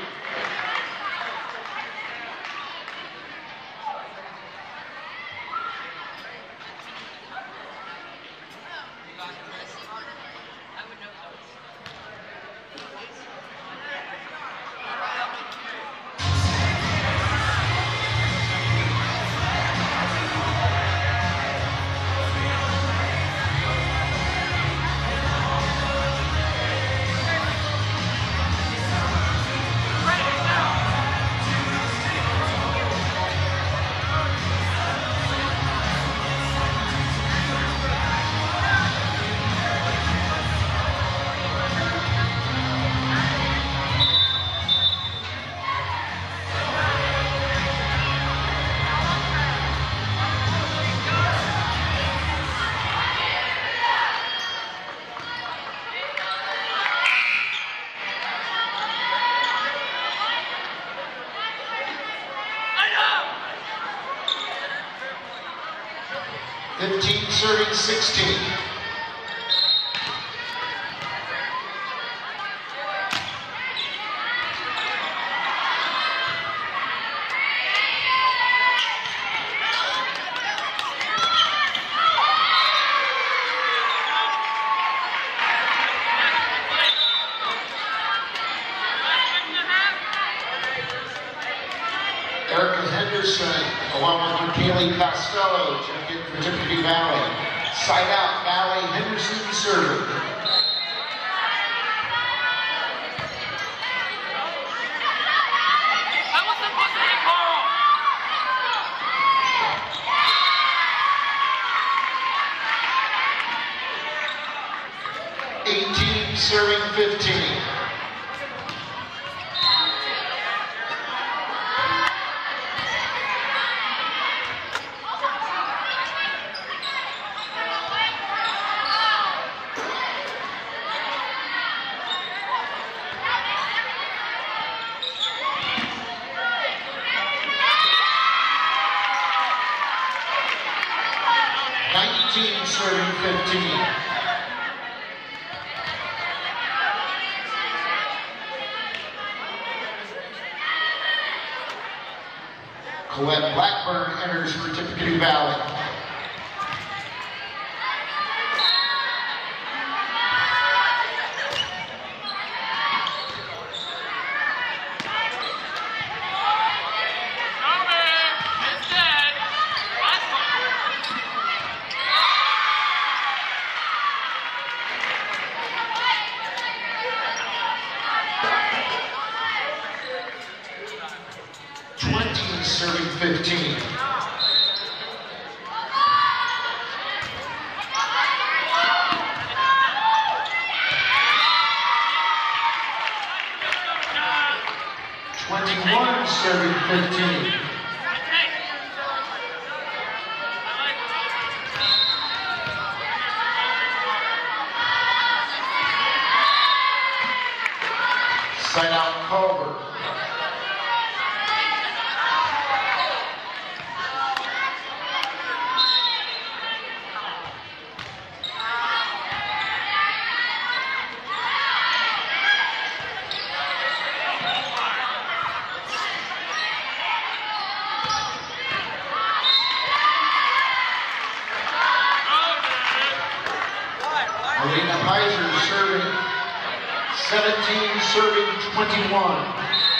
15 serving 16. Along with Kaylee Costello, champion for Tiffany Valley. Side out, Valley, Henderson serving. That was supposed to be Carl. 18 serving 15. Serving 15. Colette Blackburn enters for Tippecanoe Valley. Serving 15. Serving 15. Side out Culver. Serving 17, serving 21.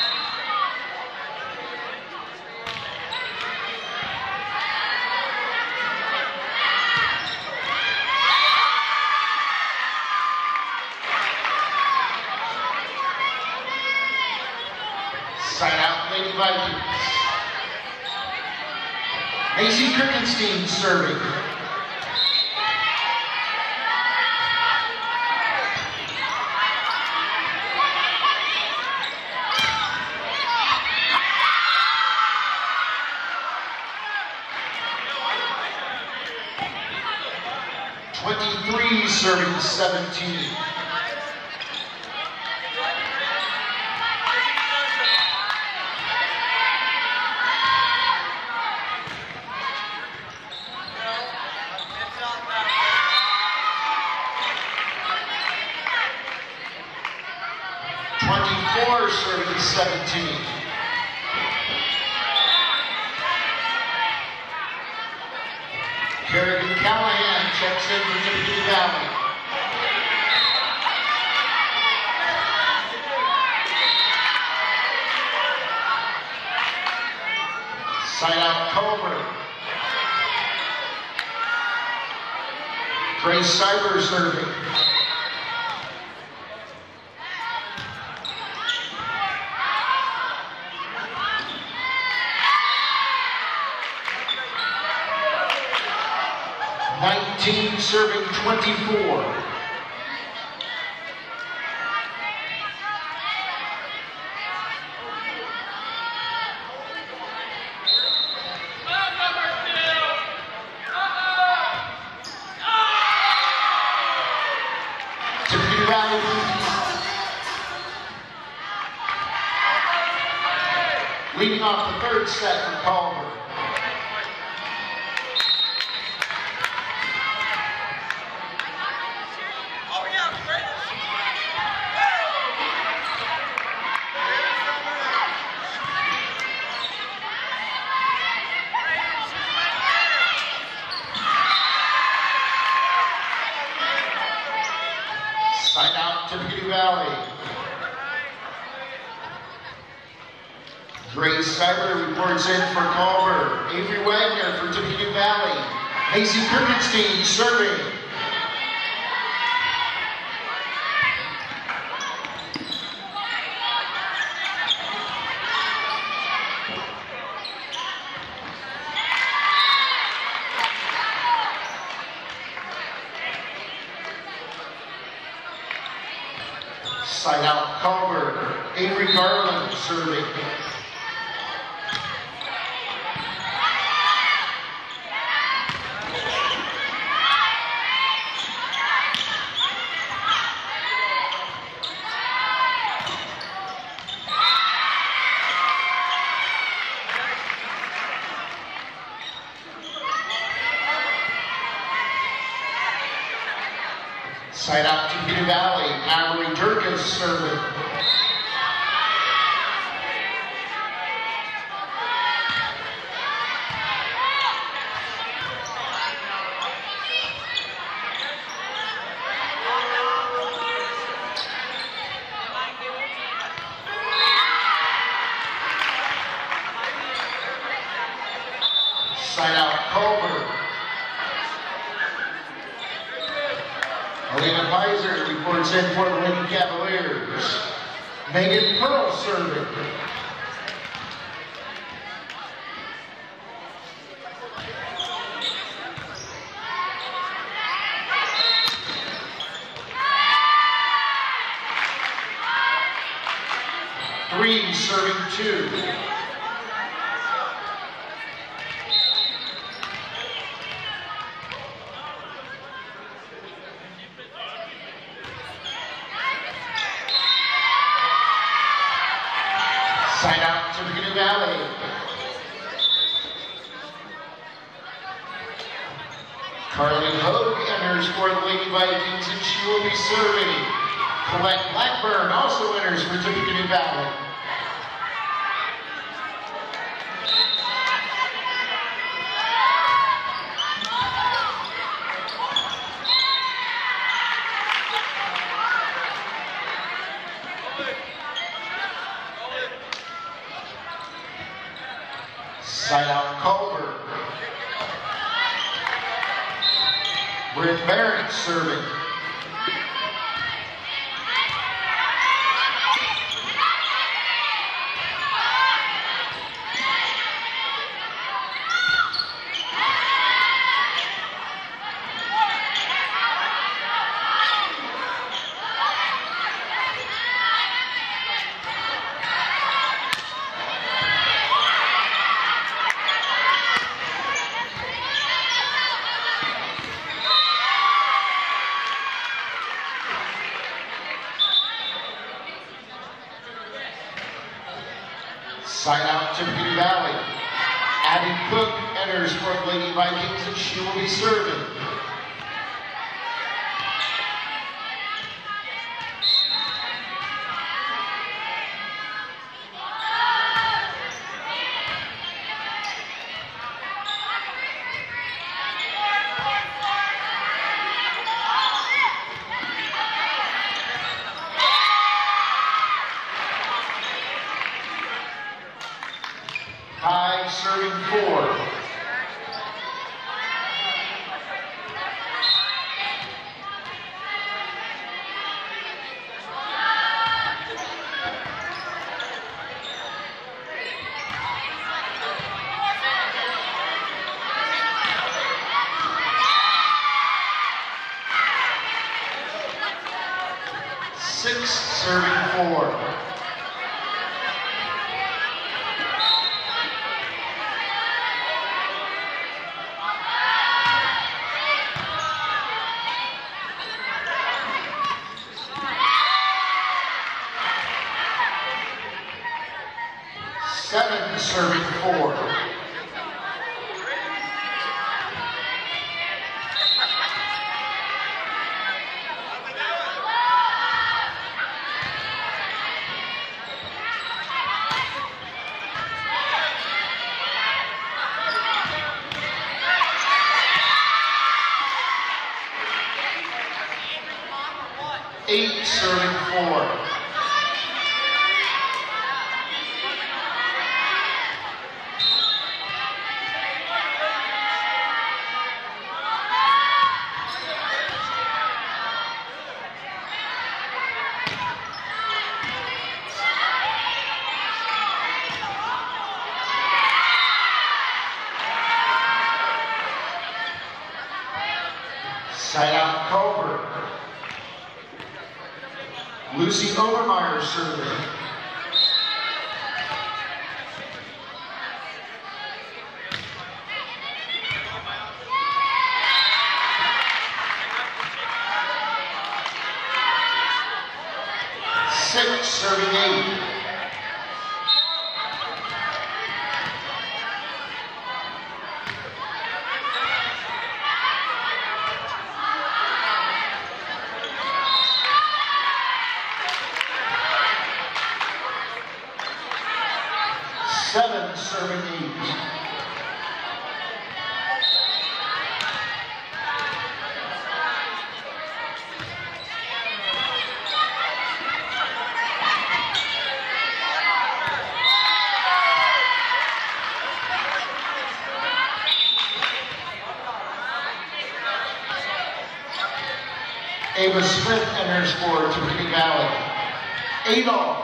Side out, Lady Vikings. Macy Krickenstein serving. Serving 17. Serving 17. Kerrigan Callahan checks in for Tippecanoe Valley. Side out Culver. Grace Cyber serving. Serving 24. Tippecanoe Valley. Leading off the third set for Culver. Grace Cyber reports in for Culver. Avery Wagner for Tippecanoe Valley. Macy Kirkenstein serving. Side out Culver. Avery Garland serving. Side out to Tippecanoe Valley. Avery Durkin serving. Side out Culver. Alina Pizer reports in for the Lady Cavaliers. Megan Pearl serving. Green serving 2. Side out to Tippecanoe Valley. Carly Hogue enters for the Lady Vikings and she will be serving. Colette Blackburn also enters for Tippecanoe Valley. Side out Culver. Britt Barrett serving. Side out to Tippecanoe Valley. Addie Cook enters for the Lady Vikings and she will be serving. High serving 4. Six serving 4. Seven serving 4. Eight serving 4. Side out Culver. Lucy Overmeyer serving. Six serving 8. Seven serving 8. Ava Smith enters for Topeka Valley. 8 all.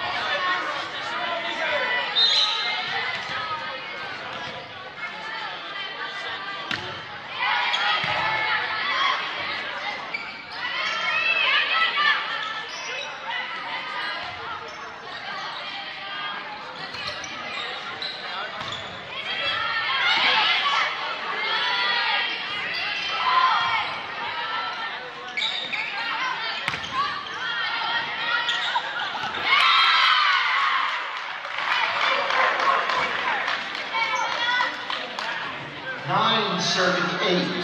Nine serving 8.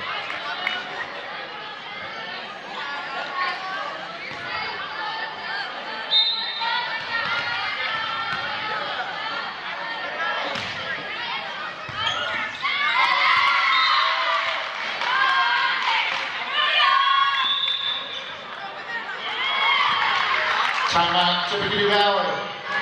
Timeout, Topeka Valley.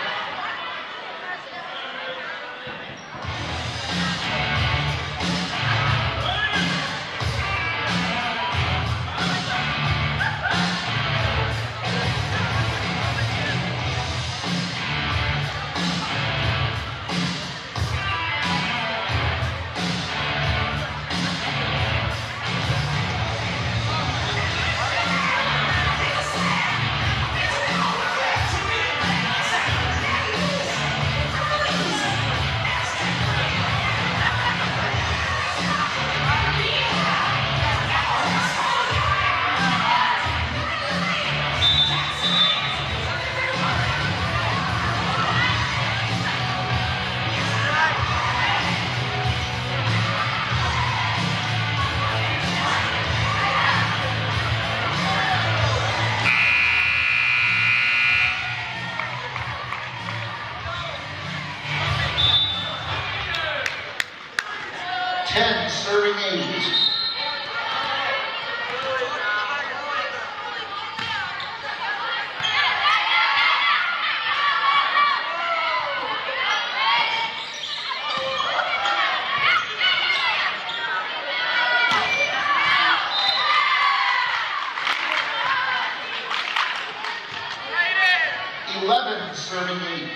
Serving 8. Serving 8.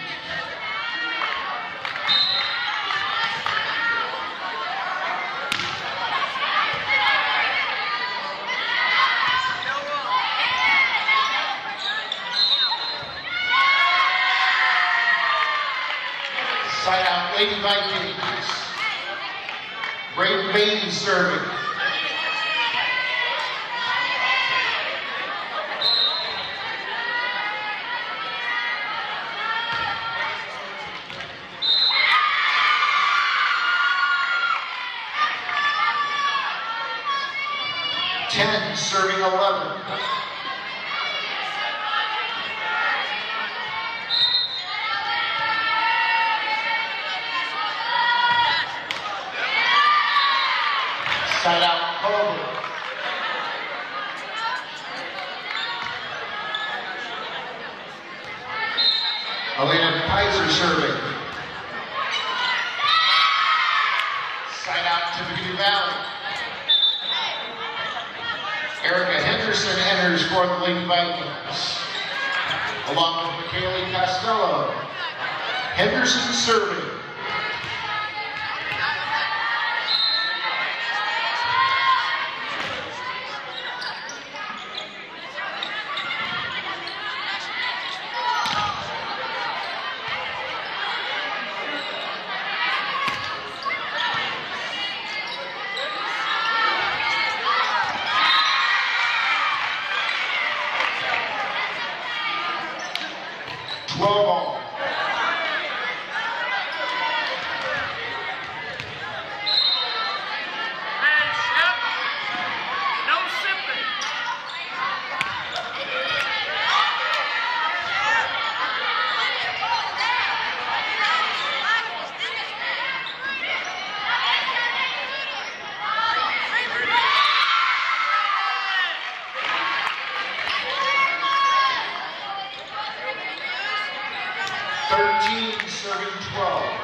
Side out, Lady Vikings. Braden Beatty serving. Serving 11. Side out, Culver. Elena Pizer serving. Side out, Topeka Valley. Erica Henderson enters for the Lady Vikings, along with McKaylee Costello. Henderson serving. serving 12.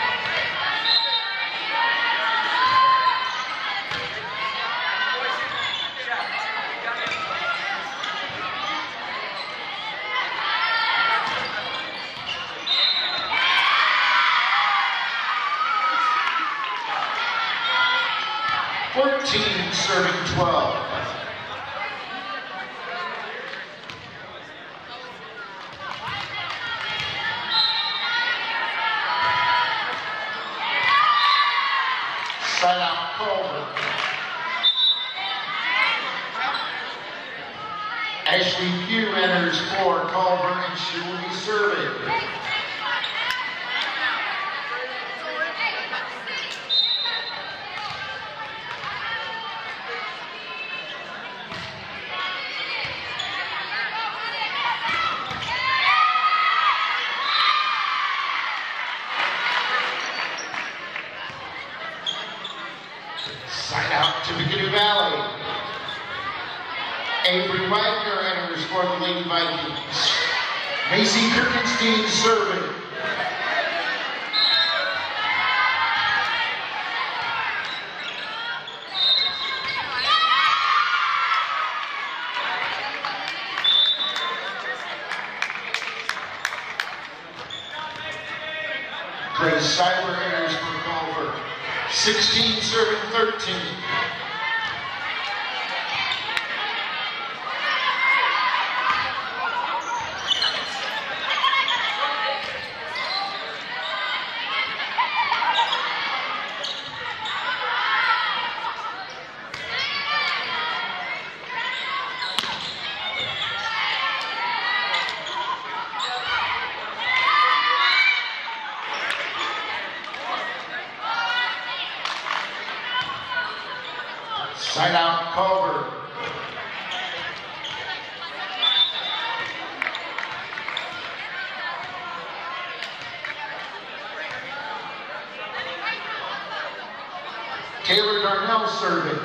Serving 12. Side out Culver. Ashley Pugh enters for Culver, and she will be serving. Side out to Tippecanoe Valley. Avery Wagner enters for the Lady Vikings. Macy Kirkenstein serving. Grace Cyber enters for Culver. 16 serving 13. Side out Culver. Taylor Darnell serving.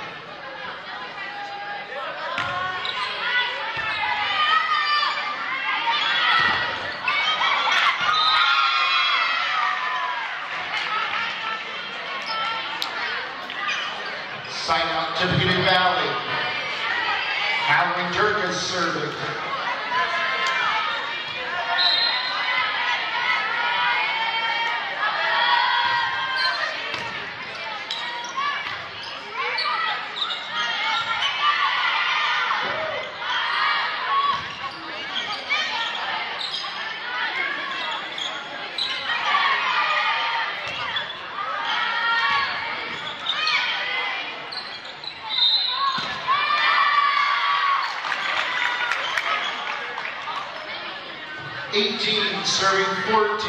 Side out Tippecanoe Valley. Mallory Turkus serving. Serving 14.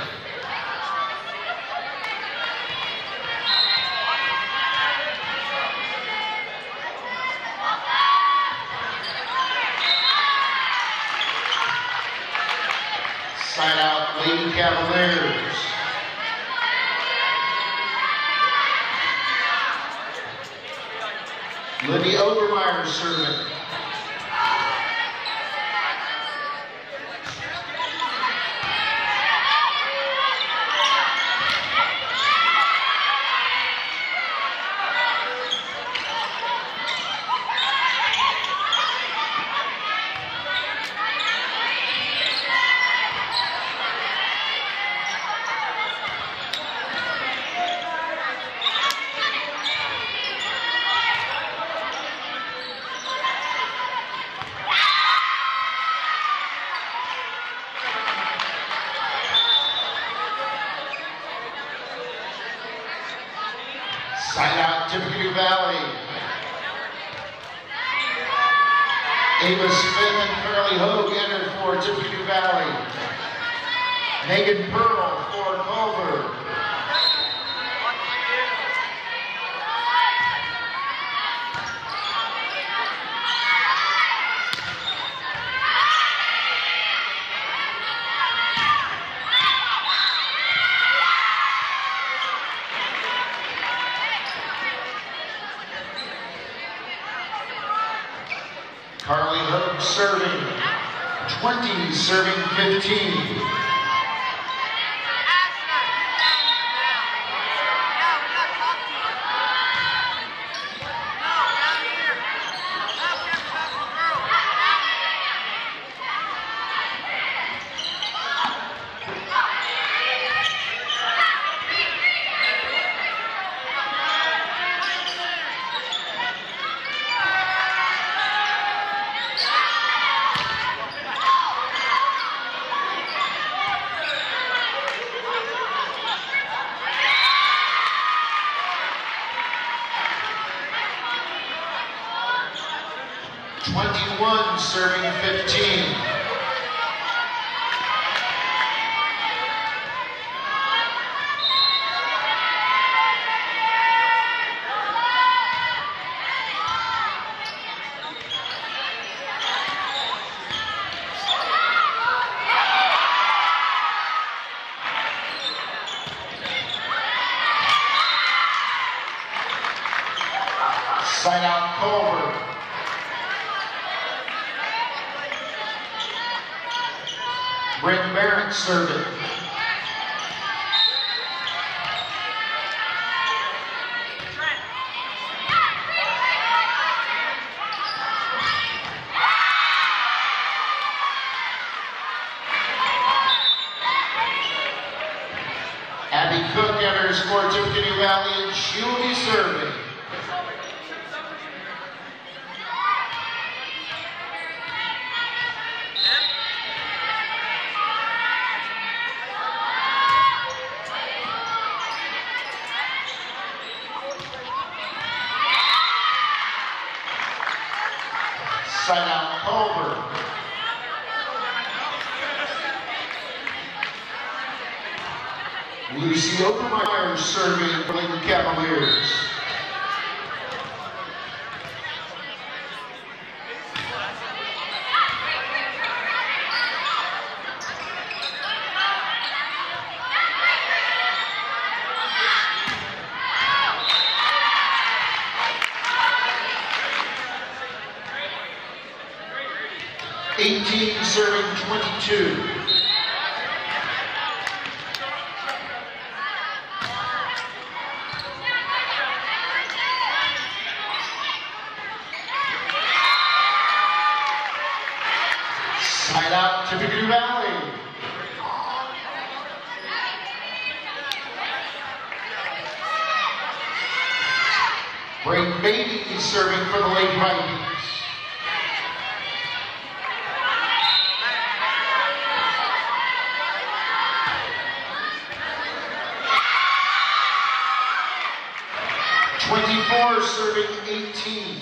Side out Lady Cavaliers. Libby Obermeyer serving. Side out Tippecanoe Valley. Ava Smith and Carly Hogue enter for Tippecanoe Valley. Megan Pearl for Culver. Carly Hogue serving, 20 serving 15. 21 serving 15. Side out Culver. Brent Barrett serving. Abby Cook enters for Tippecanoe Valley, and she will be serving. Side out Culver. Lucy Obermeyer serving for the Cavaliers. Serving 22. Side out Tippecanoe Valley. Brayden Beatty serving for the Lady Vikings. Serving 18.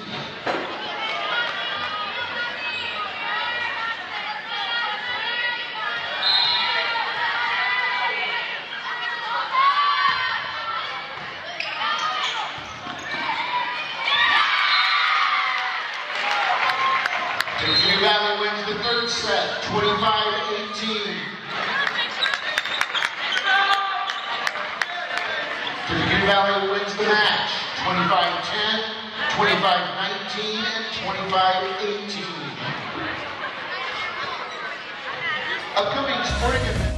Tippecanoe Valley wins the third set, 25-18. Tippecanoe Valley wins the match, 25-10, 25-19, and 25-18. Upcoming sporting events.